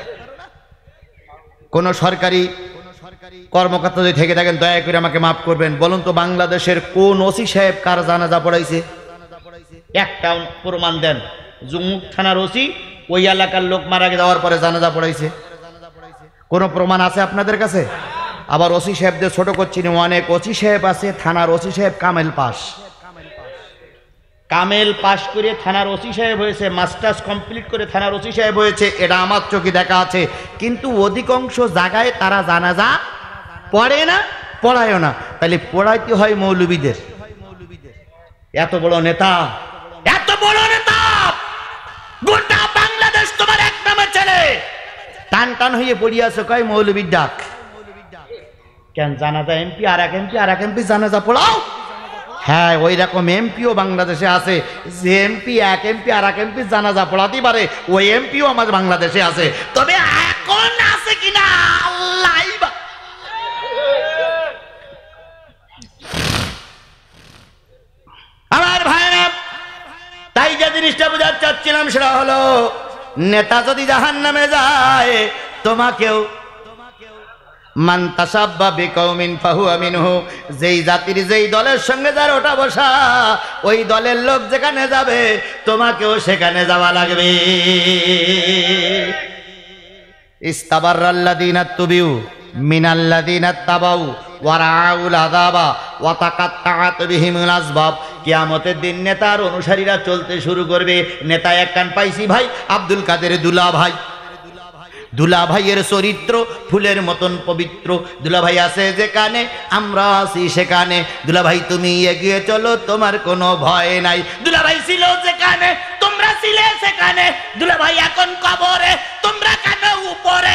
কোন সরকারি কর্মকর্তা যদি থেকে থাকেন, দয়া করে আমাকে মাফ করবেন, বলুন তো বাংলাদেশের কোন ওসি সাহেব কার জানাজা পড়াইছে? একটা প্রমাণ দেন। জুমুক থানার ওসি ওই এলাকার লোক মারা যাওয়ার পরে জানাজা পড়াইছে? কোন প্রমাণ আছে আপনাদের কাছে? আবার ওসি সাহেবদের ছোট করছি না, অনেক ওসি সাহেব আছে, থানার ওসি সাহেব কামেল পাস। কামেল পাশ করে থানার ওসি সাহেব হয়েছে, মাস্টার্স কমপ্লিট করে থানার ওসি সাহেব হয়েছে, এটা আমার চোখে দেখা আছে। কিন্তু অধিকাংশ জায়গায় তারা জানাজা পড়ে না, পড়ায়ও না। তাহলে পড়াইতে হয় মৌলবীদের। এত বড় নেতা, এত বড় নেতা, গোটা বাংলাদেশ তোমার এক নামে ছেলে, টান টান হয়ে পড়িয়াছে, কয় মৌলবীর ডাক। কেন জানাজা এমপি আর এক এমপি আর এক এমপি জানাজা পড়াও? হ্যাঁ, ওই রকম এমপিও বাংলাদেশে আছে, যে এমপি এক এমপি আর এক এমপি জানাজা পড়াতে পারে, ওই এমপিও আমাদের বাংলাদেশে আছে। তবে এখন আছে কিনা আল্লাহ। আমার ভাইরা, তাই যে জিনিসটা বোঝার চাচ্ছিলাম সেটা হলো, নেতা যদি জাহান্নামে যায়, তোমাকেও মান তাসাব্বা বিকৌমিন ফাহুয়া মিনহু, যেই জাতির যেই দলের সঙ্গে যার ওঠা বসা, ওই দলের লোক যেখানে যাবে তোমাকেও সেখানে যাওয়া লাগবে। ইস্তাবাররাল্লাযীনা তুবিউ মিনাল্লাযীনা তাবাউ ওয়া রাআউল আযাবা ওয়া তাকাত্তাআত বিহিমুল আসবাব। কিয়ামতের দিন নেতার অনুসারীরা চলতে শুরু করবে। নেতা এক কান পাইছি ভাই, আব্দুল কাদের দুলা ভাই। দুলা ভাইয়ের চরিত্র ফুলের মতন পবিত্র। দুলা ভাই আছে যেখানে, আমরা আছি সেখানে। দুলা ভাই তুমি এগিয়ে চলো, তোমার কোনো ভয় নাই। দুলা ভাই ছিল যেখানে, তোমরা ছিলে সেখানে। দুলা ভাই এখন কবরে, তোমরা কেন উপরে?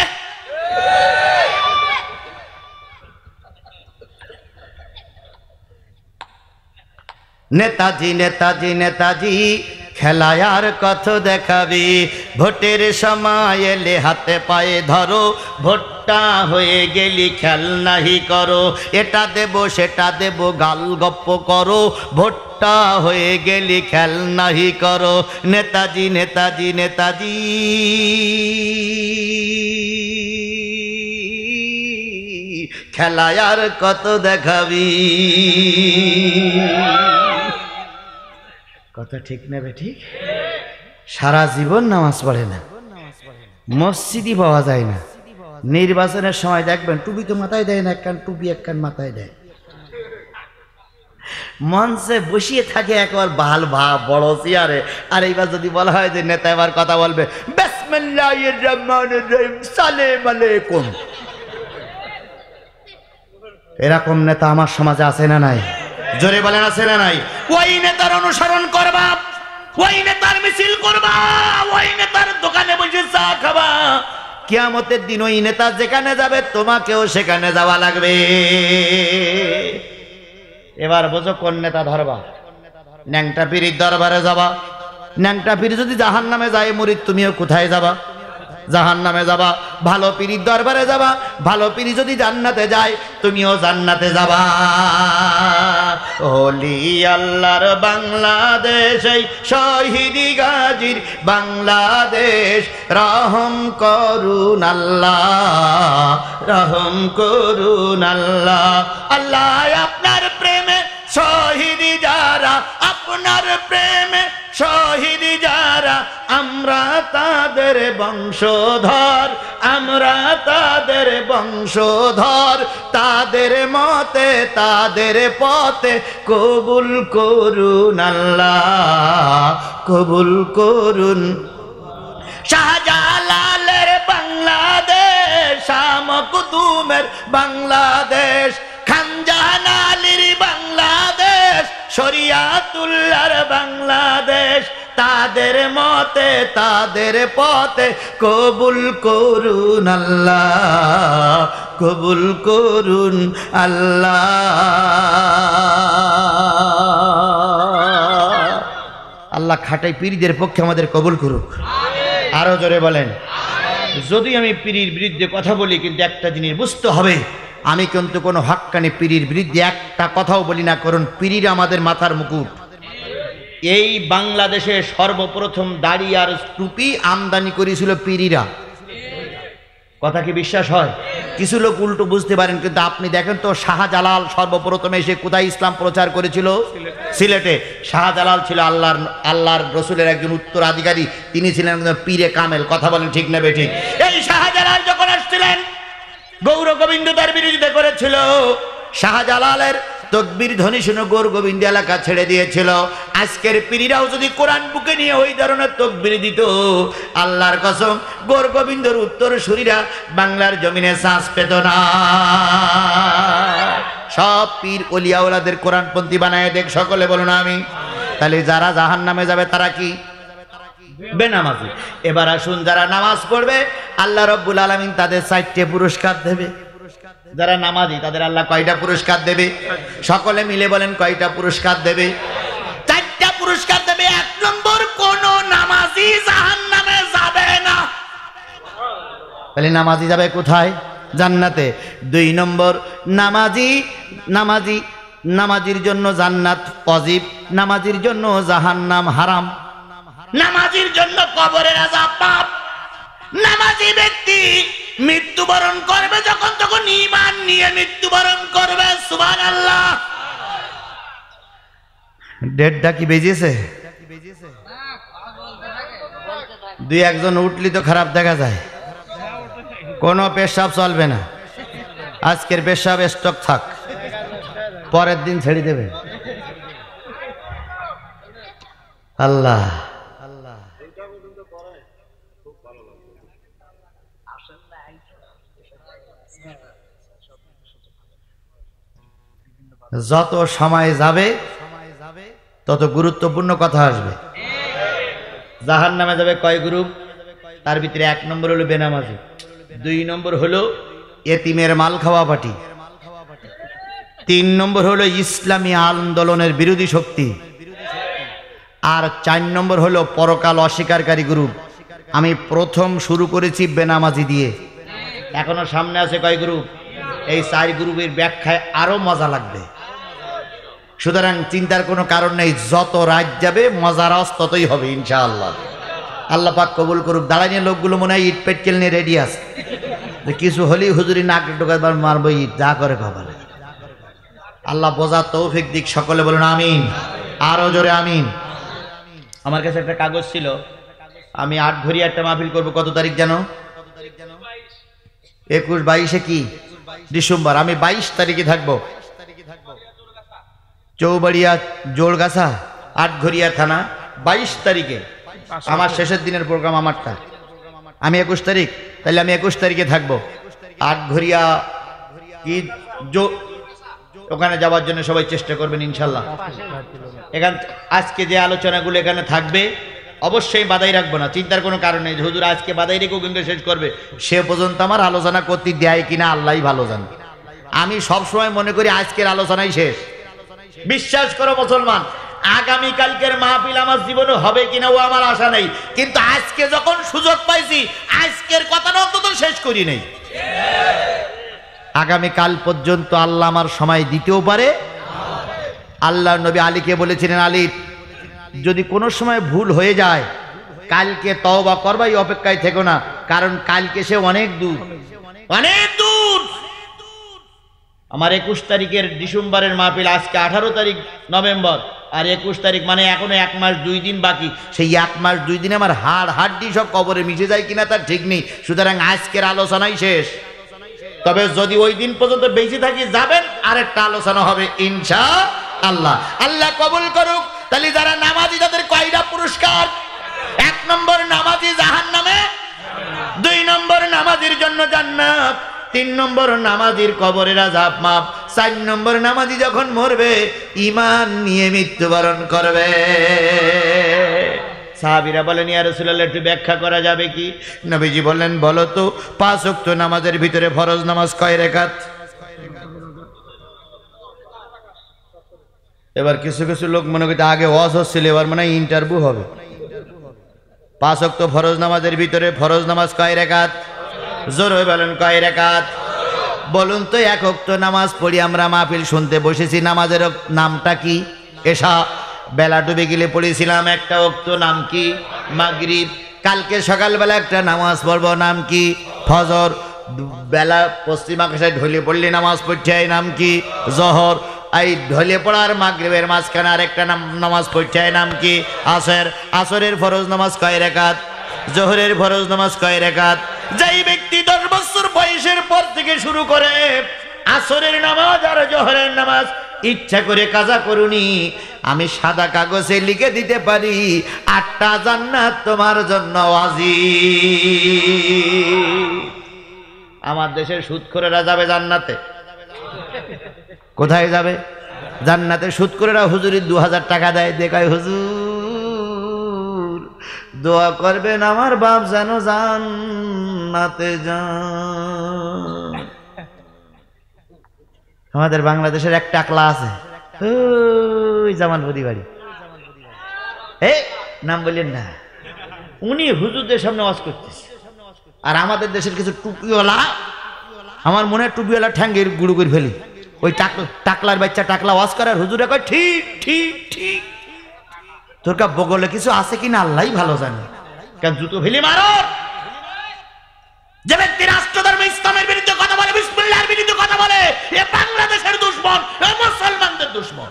নেতাজি নেতাজি নেতাজি খেলায় আর কত দেখাবি, ভোটের সময় এলে হাতে পায়ে ধরো, ভোটটা হয়ে গেলি খেল নাহি করো, এটা দেব সেটা দেব গাল গপ্প করো, ভোটটা হয়ে গেলি খেল নাহি করো। নেতাজি নেতাজি নেতাজি খেলায় আর কত দেখাবি। কথা ঠিক না বে ঠিক? সারা জীবন নামাজ পড়ে না, মসজিদই পাওয়া যায় না। নির্বাচনের সময় দেখবেন টুপি তো মাথায় দেয় না, এক কান টুপি এক কান মাথায় দেয়, মঞ্চে বসিয়ে থাকে একবার ভাল ভাব বড় চেয়ারে। আর এইবার যদি বলা হয় যে নেতা এবার কথা বলবে, বিসমিল্লাহির রহমানির রহিম সালাম আলাইকুম, এরকম নেতা আমার সমাজে আছে না নাই? জোরে বলেন আছে না নাই? ওই নেতার অনুসরণ করবা, ওই নেতার মিছিল করবা, ওই নেতার দোকানে বসে চা খাবা। কিয়ামতের দিন ওই নেতা যেখানে যাবে তোমাকেও সেখানে যাওয়া লাগবে। এবার বোঝো কোন নেতা ধরবা। ন্যাংটা পীরের দরবারে যাবা, ন্যাংটা পীর যদি জাহান্নামে যায় মুরিদ, তুমিও কোথায় যাবা? জাহান্নামে যাবা। ভালো পীরের দরবারে যাবা, ভালো পীর যদি জান্নাতে যায় তুমিও জান্নাতে যাবা। ওলি আল্লাহর বাংলাদেশ, এই শহীদি গাজীর বাংলাদেশ, রহম করুন আল্লাহ, রহম করুন আল্লাহ। আল্লাহ আপনার প্রেমে শহীদি যারা, আপনার প্রেমে শহীদি যারা, আমরা তাদের বংশধর, আমরা তাদের বংশধর। তাদের মতে তাদের পথে কবুল করুন আল্লাহ, কবুল করুন। শাহজালালের বাংলাদেশ, শাহ মখদুমের বাংলাদেশ, খানজাহান আলীর বাংলাদেশ, শরিয়াতুল্লাহর বাংলাদেশ। তাদের মতে তাদের পথে কবুল করুন আল্লাহ, কবুল করুন আল্লাহ। আল্লাহ খাটাই পীরদের পক্ষে আমাদের কবুল করুক। আরো জোরে বলেন। যদি আমি পীরের বিরুদ্ধে কথা বলি, কিন্তু একটা জিনিস বুঝতে হবে, আমি কিন্তু কোনো হাক্কানি পীরের বিরুদ্ধে একটা কথাও বলি না, কারণ পীর আমাদের মাথার মুকুট। এই বাংলাদেশে সর্বপ্রথম দাড়ি আর টুপি আমদানি করেছিল পীরিরা। কথা কি বিশ্বাস হয়? কিছু লোক উল্টো বুঝতে পারেন, কিন্তু আপনি দেখেন তো শাহজালাল সর্বপ্রথম এসে কোথায় ইসলাম প্রচার করেছিল? সিলেটে। শাহজালাল ছিল আল্লাহর আল্লাহর রসুলের একজন উত্তরাধিকারী, তিনি ছিলেন একজন পীরে কামেল। কথা বলেন ঠিক না বেঠিক? এই শাহজালাল যখন আসছিলেন, গৌর গোবিন্দ তার বিরোধিতা করেছিল। শাহজালালের তকবীর ধ্বনি শুনে গৌর গোবিন্দ এলাকা ছেড়ে দিয়েছিল। আজকের পীরিরাও যদি কোরআন বুকে নিয়ে ওই ধরনের তকবীর দিত, আল্লাহর কসম গৌর গোবিন্দর উত্তর সুরীরা বাংলার জমিনে শ্বাস পেত না। সব পীর ওলিয়া ওলাদের কোরআনপন্থী বানায় দেখ, সকলে বলুন আমি। তাহলে যারা জাহান্নামে যাবে তারা কি? বেনামাজি। এবার আসুন, যারা নামাজ পড়বে আল্লাহ রাব্বুল আলামিন তাদের চারটে পুরস্কার দেবে। যারা নামাজি তাদের আল্লাহ কয়টা পুরস্কার দেবে? সকলে মিলে বলেন কয়টা পুরস্কার দেবে? চারটা পুরস্কার দেবে। এক নম্বর, কোন নামাজি জাহান্নামে যাবে না। তাহলে নামাজি যাবে কোথায়? জান্নাতে। দুই নম্বর, নামাজি নামাজি নামাজির জন্য জান্নাত ওয়াজিব, নামাজির জন্য জাহান্নাম হারাম, নামাজির জন্য কবরের আযাব পাপ। নামাজি ব্যক্তি মৃত্যুবরণ করবে যখন তখন ঈমান নিয়ে মৃত্যুবরণ করবে। সুবহানাল্লাহ। ডেটটা কি বেজেছে? দুই একজন উঠলি তো খারাপ দেখা যায়। কোনো পেশাব চলবে না। আজকের পেশাব স্টক থাক, পরের দিন ছেড়ে দেবে। আল্লাহ যত সময় যাবে তত গুরুত্বপূর্ণ কথা আসবে। জাহান্নামে যাবে কয় গ্রুপ? তার ভিতরে এক নম্বর হলো বেনামাজি, দুই নম্বর হলো এতিমের মাল খাওয়া পার্টি, তিন নম্বর হলো ইসলামী আন্দোলনের বিরোধী শক্তি, আর চার নম্বর হলো পরকাল অস্বীকারী গ্রুপ। আমি প্রথম শুরু করেছি বেনামাজি দিয়ে, এখনো সামনে আছে কয় গ্রুপ? এই চার গ্রুপের ব্যাখ্যায় আরো মজা লাগবে। সুতরাং চিন্তার কোনো কারণ নেই, যত রাত যাবে মজার রস ততই হবে ইনশাআল্লাহ। আল্লাহ পাক কবুল করুক। দাঁড়াইনি লোকগুলো মনে হয় ইট পেটকেল নিয়ে রেডি আছে, কিছু হলেই হুজুরি নাক ঢোকাবার মারবো ইট, যা করে কপালে। আল্লাহ বোঝার তৌফিক দিক, সকলে বলুন আমিন। আরো জোরে আমিন। আমার কাছে একটা কাগজ ছিল, আমি আট ঘড়ি একটা মাহফিল করবো। কত তারিখ জানো? একুশ বাইশে কি ডিসেম্বর। আমি বাইশ তারিখে থাকবো চৌবাড়িয়া জোড়গাছা আটঘরিয়া থানা। বাইশ তারিখে আমার শেষের দিনের প্রোগ্রাম আমারটা। আমি একুশ তারিখ, তাহলে আমি একুশ তারিখে থাকবো আটঘরিয়া কি ওখানে যাওয়ার জন্য সবাই চেষ্টা করবেন ইনশাল্লাহ। এখান আজকে যে আলোচনাগুলো এখানে থাকবে অবশ্যই বাধাই রাখবো না, চিন্তার কোনো কারণ নেই। হুজুর আজকে বাধাই রেখেও কিন্তু শেষ করবে, সে পর্যন্ত আমার আলোচনা করতে দেয় কিনা আল্লাহই ভালো জানে। আমি সবসময় মনে করি আজকের আলোচনাই শেষ। বিশ্বাস করো মুসলমান, আগামীকালকের মাহফিল আমার জীবনে হবে কিনা ও আমার আশা নেই, কিন্তু আজকে যখন সুযোগ পাইছি আজকের কথাটা অন্তত শেষ করি নেই। আগামীকাল পর্যন্ত আল্লাহ আমার সময় দিতেও পারে। আল্লাহ নবী আলীকে বলেছিলেন, আলী যদি কোনো সময় ভুল হয়ে যায় কালকে তওবা করবাই, অপেক্ষায় থেকো না, কারণ কালকে সে অনেক দূর, অনেক দূর। আমার একুশ তারিখের ডিসেম্বরের মাহফিল, আজকে আঠারো তারিখ নভেম্বর, আর একুশ তারিখ মানে এখনো এক মাস দুই দিন বাকি। সেই এক মাস দুই দিনে আমার হাড় হাড্ডি সব কবরে মিশে যায় কিনা তার ঠিক নেই। সুতরাং আজকের আলোচনাই শেষ। তবে যদি ওই দিন পর্যন্ত বেঁচে থাকি যাবেন, আরেকটা আলোচনা হবে ইনশাআল্লাহ। আল্লাহ কবুল করুক। তাহলে যারা নামাজি তাদের কয়টা পুরস্কার? এক নম্বর, নামাজি জাহান্নামে, দুই নম্বর নামাজির জন্য জান্নাত, তিন নম্বর নামাজির কবরের আযাব মাফ, চার নম্বর নামাজি যখন মরবে ঈমান নিয়ে মৃত্যুবরণ করবে। সাহাবীরা বলেন, ইয়া রাসূলুল্লাহ একটু ব্যাখ্যা করা যাবে কি? নবীজি বললেন, বলো তো পাঁচ ওয়াক্ত নামাজের ভিতরে ফরজ নামাজ কয় রাকাত? এবার কিছু কিছু লোক মনে করতে আগে ওয়াজ হচ্ছিল, এবার মনে হয় ইন্টারভিউ হবে। পাঁচ ওয়াক্ত ফরজ নামাজের ভিতরে ফরজ নামাজ কয় রাকাত? জোরে বলেন কয় রাকাত? বলুন তো, এক ওয়াক্ত নামাজ পড়ি আমরা, মাহফিল শুনতে বসেছি, নামাজের নামটা কি? এশা। বেলা ডুবে গেলে পড়েছিলাম একটা ওয়াক্ত, নাম কি? মাগরিব। কালকে সকালবেলা একটা নামাজ পড়বো, নাম কি? ফজর। বেলা পশ্চিম আকাশে ঢলে পড়লে নামাজ পড়ছে, নাম কি? জোহর। এই ঢলে পড়ার মাগরিবের মাঝখানে আরেকটা নাম নামাজ পড়ছে, নাম কি? আসর। আসরের ফরজ নামাজ কয় রাকাত? জোহরের ফরজ নামাজ কয় রাকাত? যেই ব্যক্তি দশ বছর বয়সের পর থেকে শুরু করে আসরের নামাজ আর জোহরের নামাজ ইচ্ছা করে কাজা করুনি, আমি সাদা কাগজে লিখে দিতে পারি আটটা জান্নাত তোমার জন্য ওয়াজিব। আমার দেশের সুদখোরেরা যাবে জান্নাতে, কোথায় যাবে? জান্নাতে। সুদখোরেরা হুজুরি দু হাজার টাকা দেয়, দেখায় হুজুর দোয়া করবেন আমার বাপ যেন জান্নাতে যান। আমাদের বাংলাদেশের এক টাকলা আছে, ওই জামালপুরি বাড়ি, এই নাম বললেন না, উনি হুজুরদের সামনে ওয়াজ করতেছে। আর আমাদের দেশের কিছু টুপিওয়ালা, আমার মনে হয় টুপিওয়ালা ঠ্যাঙ্গের গুঁড়ো করে ফেলি, ওই টাকলার বাচ্চা টাকলা ওয়াজ করে, আর হুজুরে কয় ঠিক ঠিক ঠিক। তোর কা বগলে কিছু আছে কিনা আল্লাহ ভালো জানে, কেন জুতো ফেলি মারো। যে ব্যক্তি রাষ্ট্রধর্ম ইসলামের বিরুদ্ধে কথা বলে, বিসমিল্লাহর বিরুদ্ধে কথা বলে, এ বাংলাদেশের দুশমন, এ মুসলমানদের দুশমন।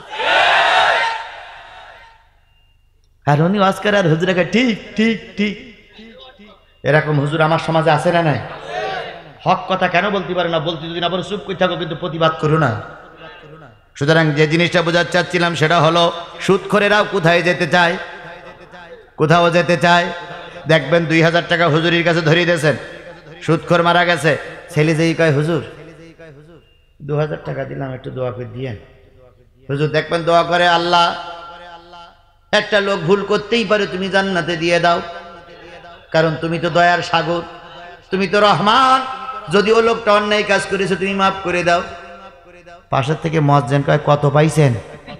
আর উনি ওয়াজ করে আর হুজুরে কয় ঠিক ঠিক ঠিক। এরকম হুজুর আমার সমাজে আছে না নাই? হক কথা কেন বলতে পারে না? বলতে যদি না বলে চুপ করে থাকো, কিন্তু প্রতিবাদ করো না। সুতরাং যে জিনিসটা বোঝাতে চাচ্ছিলাম সেটা হলো, সুদখোরেরাও কোথায় যেতে চায়? কোথাও যেতে চায়। দেখবেন দুই হাজার টাকা হুজুরির কাছে ধরিয়ে দিয়েছেন, সুদখোর মারা গেছে, ছেলে যেই কয় হুজুর দু হাজার টাকা দিলাম, একটু দোয়া করে দিয়ে। হুজুর দেখবেন দোয়া করে, আল্লাহ একটা লোক ভুল করতেই পারে, তুমি জান্নাতে দিয়ে দাও, কারণ তুমি তো দয়ার সাগর, তুমি তো রহমান, যদি ও লোকটা অন্যায় কাজ করেছে তুমি মাফ করে দাও। পাশের থেকে মুয়াজ্জিন কয় কত পাইছেন?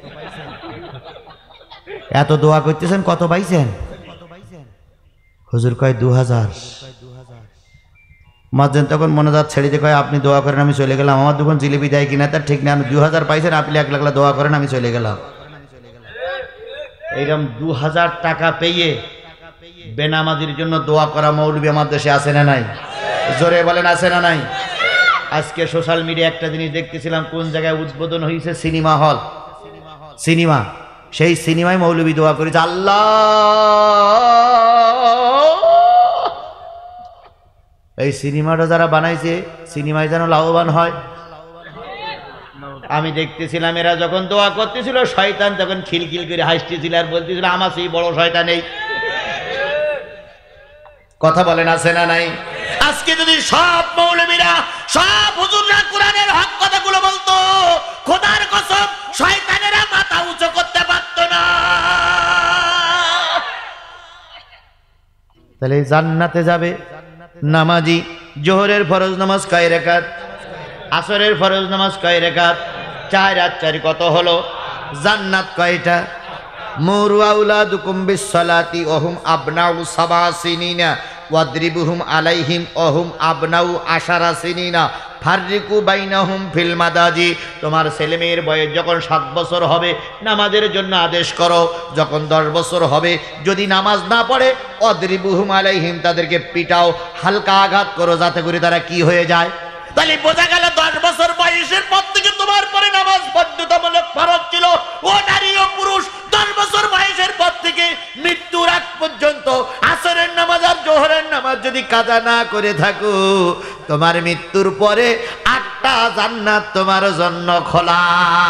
এত দোয়া করতেছেন, কত পাইছেন? হুজুর কয় দু হাজার। মুয়াজ্জিন তখন মনোজাত ছেড়ে দিয়ে কয় আপনি দোয়া করেন আমি চলে গেলাম, আমার দোকান জিলিপি দেয় কিনা তার ঠিক না, আমি দু হাজার পাইছেন, আপনি এক লাখ দোয়া করেন আমি চলে গেলাম। এইরকম দু হাজার টাকা পেয়ে বেনামাজির জন্য দোয়া করা মৌলবি আমার দেশে আছে না নাই? জোরে বলেন আছে না নাই? আজকে সোশ্যাল মিডিয়া একটা জিনিস দেখতেছিলাম, কোন জায়গায় উদ্বোধন হয়েছে সিনেমা হল, সিনেমা, সেই সিনেমায় মৌলবি দোয়া করেছে, আল্লাহ এই সিনেমাটা যারা বানাইছে সিনেমায় যেন লাভবান হয়। আমি দেখতেছিলাম এরা যখন দোয়া করতেছিল, শয়তান তখন খিলখিল করে হাসতেছিল আর বলতেছিল আমার সেই বড় শয়তান নেই। কথা বলেন আছে না নাই? আজকে যদি সব মৌলবীরা, সব হুজুররা কোরআনের হক কথাগুলো বলতো, খোদার কসম শয়তানেরা মাথা উঁচু করতে পারত না। তাহলে জান্নাতে যাবে নামাজি। জোহরের ফরজ নামাজ কয় রাকাত? আসরের ফরজ নামাজ কয় রাকাত? চার আর চার কত হলো? জান্নাত কয়টা? মুরু আউলাদুকুম বিসসালাতি ওহুম আবনাউ সাবা সিনিনা ওয়াদরিবুহুম আলাইহিম ওহুম আবনাউ আশারা সিনিনা ফাররিকু বাইনাহুম ফিল মাদাজি। তোমার ছেলেমেয়ের বয়স যখন সাত বছর হবে নামাজের জন্য আদেশ করো, যখন দশ বছর হবে যদি নামাজ না পড়ে ওয়াদরিবুহুম আলাইহিম, তাদেরকে পিটাও, হালকা আঘাত করো, যাতে করে তারা কি হয়ে যায়। তাহলে বোঝা গেল দশ বছর বয়সের পর থেকে তোমার পরে নামাজ বাধ্যতামূলক ফরজ ছিল। ও নারী ও পুরুষ, দশ বছর বয়সের পর থেকে মৃত্যুর আগ পর্যন্ত আসরের নামাজ আর জোহরের নামাজ যদি কাজা না করে থাকো, তোমার মৃত্যুর পরে আটটা জান্নাত তোমার জন্য খোলা।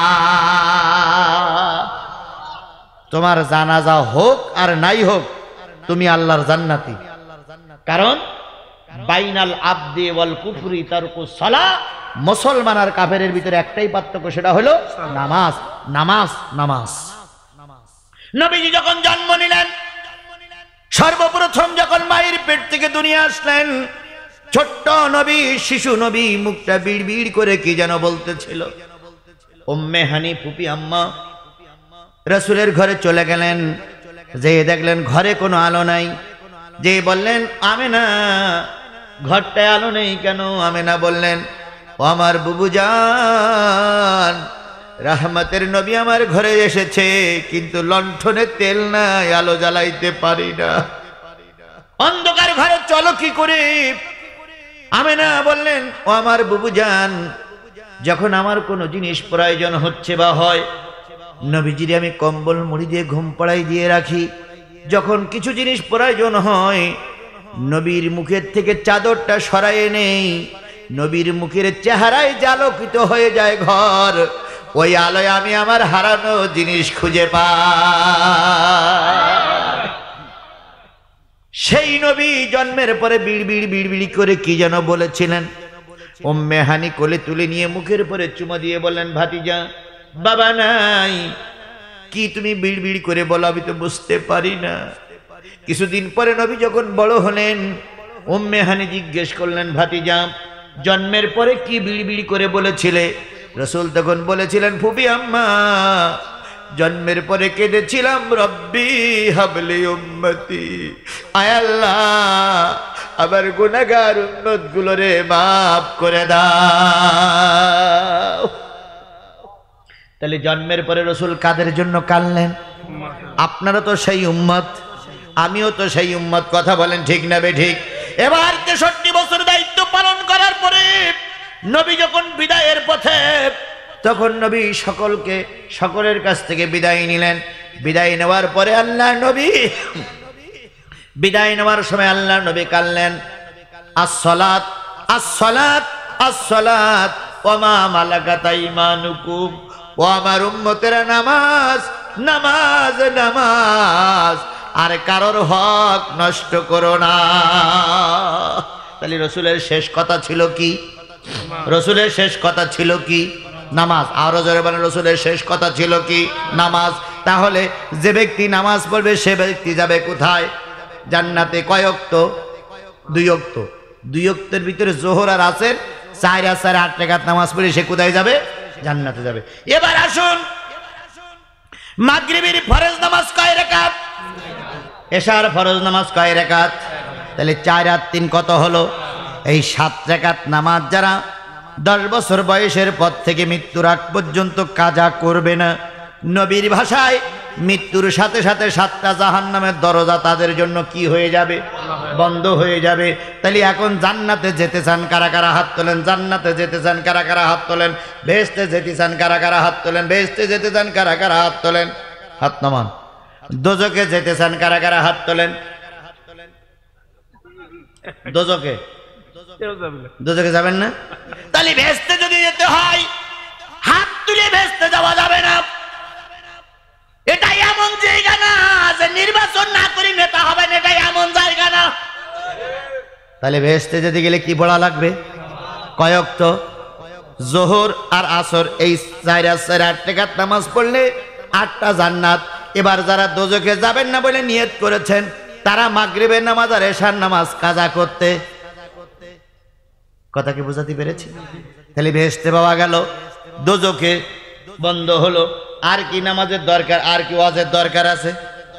তোমার জানাজা হোক আর নাই হোক, তুমি আল্লাহর জান্নাতি। কারণ বাইনাল আবদি ওয়াল কুফরি তারকু সালাহ, মুসলমান আর কাফেরের ভিতরে একটাই পার্থক্য, সেটা হলো নামাজ। নামাজ নামাজ নবীজি যখন জন্ম নিলেন, সর্বপ্রথম যখন মায়ের পেট থেকে দুনিয়া আসলেন, ছোট্ট নবী, শিশু নবী, মুখটা বিড় বিড় করে কি যেন বলতেছিল। উম্মে হানি ফুপি আম্মা রাসূলের ঘরে চলে গেলেন, যে দেখলেন ঘরে কোনো আলো নাই, যে বললেন আমেনা ঘরটায় আলো নেই কেন? আমেনা বললেন ও আমার বুবুজান, রহমতের নবী আমার ঘরে এসেছে, কিন্তু লণ্ঠনে তেল নাই, আলো জ্বালাইতে পারি না, অন্ধকার ঘরে চলো কি করে? আমেনা বললেন ও আমার বুবুজান, যখন আমার কোনো জিনিস প্রয়োজন হচ্ছে বা হয়, নবীজিরে আমি কম্বল মুড়ি দিয়ে ঘুম পাড়াই দিয়ে রাখি। যখন কিছু জিনিস প্রয়োজন হয়, নবীর মুখের থেকে চাদরটা সরাইয়ে নেই, নবীর মুখের চেহারায় জালোকিত হয়ে যায় ঘর। ওই আলোয় আমি আমার হারানো জিনিস খুঁজে পাই। সেই নবী জন্মের পরে বিড়বিড় বিড়বিড়ি করে কি যেন বলেছিলেন। উম্মে হানি কোলে তুলে নিয়ে মুখের পরে চুমা দিয়ে বললেন, ভাতিজা বাবা নাই, কি তুমি বিড়বিড় করে বলো, আমি তো বুঝতে পারি না। কিছুদিন পরে নবী যখন বড় হলেন, উম্মে হানি জিজ্ঞেস করলেন, ভাতিজা জন্মের পরে কি বিড়বিড় করে বলেছিলে? রাসূল তখন বলেছিলেন, ফুপি আম্মা জন্মের পরে কেঁদেছিলাম, রব্বি হাবলি উম্মতি, আয় আল্লাহ আবার গুনাহগার উম্মত গুলোরে মাফ করে দাও। তাহলে জন্মের পরে রাসূল কাদের জন্য কাঁদলেন? আপনারা তো সেই উম্মত, আমিও তো সেই উম্মত, কথা বলেন ঠিক না বেঠিক? এবার তেষট্টি বছর দায়িত্ব পালন করার পরে নবী যখন বিদায়ের পথে, তখন নবী সকলকে সকলের কাছ থেকে বিদায় নিলেন। বিদায় নেওয়ার পরে আল্লাহ নবী বিদায় নেওয়ার সময় আল্লাহ নবী কাঁদলেন, আসসালাত আসসালাত আসসালাত ওয়া মা মালাকাত আইমানুকুম, ও আমার উম্মতেরা নামাজ নামাজ নামাজ, আর কারোর হক নষ্ট করো না। তাহলে রসুলের শেষ কথা ছিল কি? রসুলের শেষ কথা ছিল কি? নামাজ। আরো জোরে বলেন, রসুলের শেষ কথা ছিল কি? নামাজ। তাহলে যে ব্যক্তি নামাজ পড়বে সে ব্যক্তি যাবে কোথায়? জান্নাতে। কয় ওয়াক্ত? দুই ওয়াক্ত। দুই ওয়াক্তের ভিতরে যোহর আর আসর, চার আসর আট রাকাত নামাজ পড়ে সে কোথায় যাবে? জান্নাতে যাবে। এবার আসুন, মাগরিবের ফরজ নামাজ কয় রাকাত? এশার ফরজ নামাজ কয় রাকাত? তাহলে চার আর তিন কত হলো? এই সাত রাকাত নামাজ যারা দশ বছর বয়সের পর থেকে মৃত্যুর আগ পর্যন্ত কাজা করবে না, নবীর ভাষায় মৃত্যুর সাথে সাথে সাতটা জাহান্নামের দরজা তাদের জন্য কি হয়ে যাবে? বন্ধ হয়ে যাবে। তাহলে এখন জান্নাতে যেতে চান কারা কারা হাত তোলেন? জান্নাতে যেতে চান কারা কারা হাত তোলেন? বেহেশতে যেতে চান কারা কারা হাত তোলেন? বেহেশতে যেতে চান কারা কারা হাত তোলেন? হাত নামান। দোজকে যেতে চান কারা কারা হাত তোলেন? দোজকে দোজকে যাবেন না? তাহলে বেহেশতে যদি যেতে হয় হাত তুলে বেহেশতে যাওয়া যাবে না। এটা এমন জায়গা না যে নির্বাচন না করি নেতা হবেন, এটা এমন জায়গা না। তাহলে বেহেশতে যেতে গেলে কি পড়া লাগবে? কয় ওয়াক্ত? যোহর আর আসর, এই চার চার আট রাকাত নামাজ পড়লে আটটা জান্নাত। এবার যারা দোজখে যাবেন না বলে নিয়ত করেছেন, তারা মাগরিবের নামাজ আর এশার নামাজ কাজা করতে। কথা কি বোঝাতে পেরেছি? তাহলে বেহেশতে পাওয়া গেল, দোজখে বন্ধ হলো। আর কি নামাজের দরকার? আর কি ওয়াজের দরকার আছে?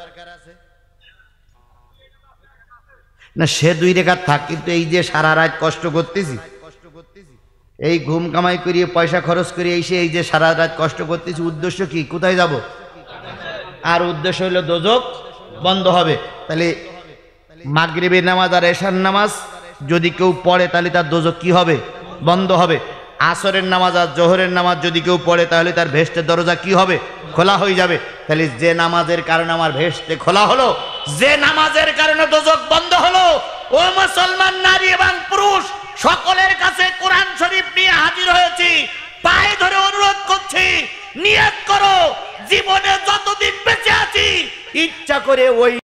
না, সে দুই রাকাত থাক, কিন্তু এই যে সারা রাত কষ্ট করতেছি, এই ঘুম কামাই করিয়ে পয়সা খরচ করিয়ে এসে এই যে সারা রাত কষ্ট করতেছি, উদ্দেশ্য কি? কোথায় যাব? আর উদ্দেশ্য হলো দোজখ বন্ধ হবে। তাহলে মাগরিবের নামাজ আর এশার নামাজ যদি কেউ পড়ে তাহলে তার দোজখ কি হবে? বন্ধ হবে। আসরের নামাজ আর জোহরের নামাজ যদি কেউ পড়ে তাহলে তার বেহেশতের দরজা কি হবে? খোলা হয়ে যাবে। তাহলে যে নামাজের কারণে আমার বেহেশতে খোলা হলো, যে নামাজের কারণে দোজখ বন্ধ হলো, ও মুসলমান নারী এবং পুরুষ সকলের কাছে কোরআন শরীফ নিয়ে হাজির হয়েছি, পায়ে ধরে অনুরোধ করছি, নিয়ত করো জীবনে যতদিন বেঁচে আছি ইচ্ছা করে ওই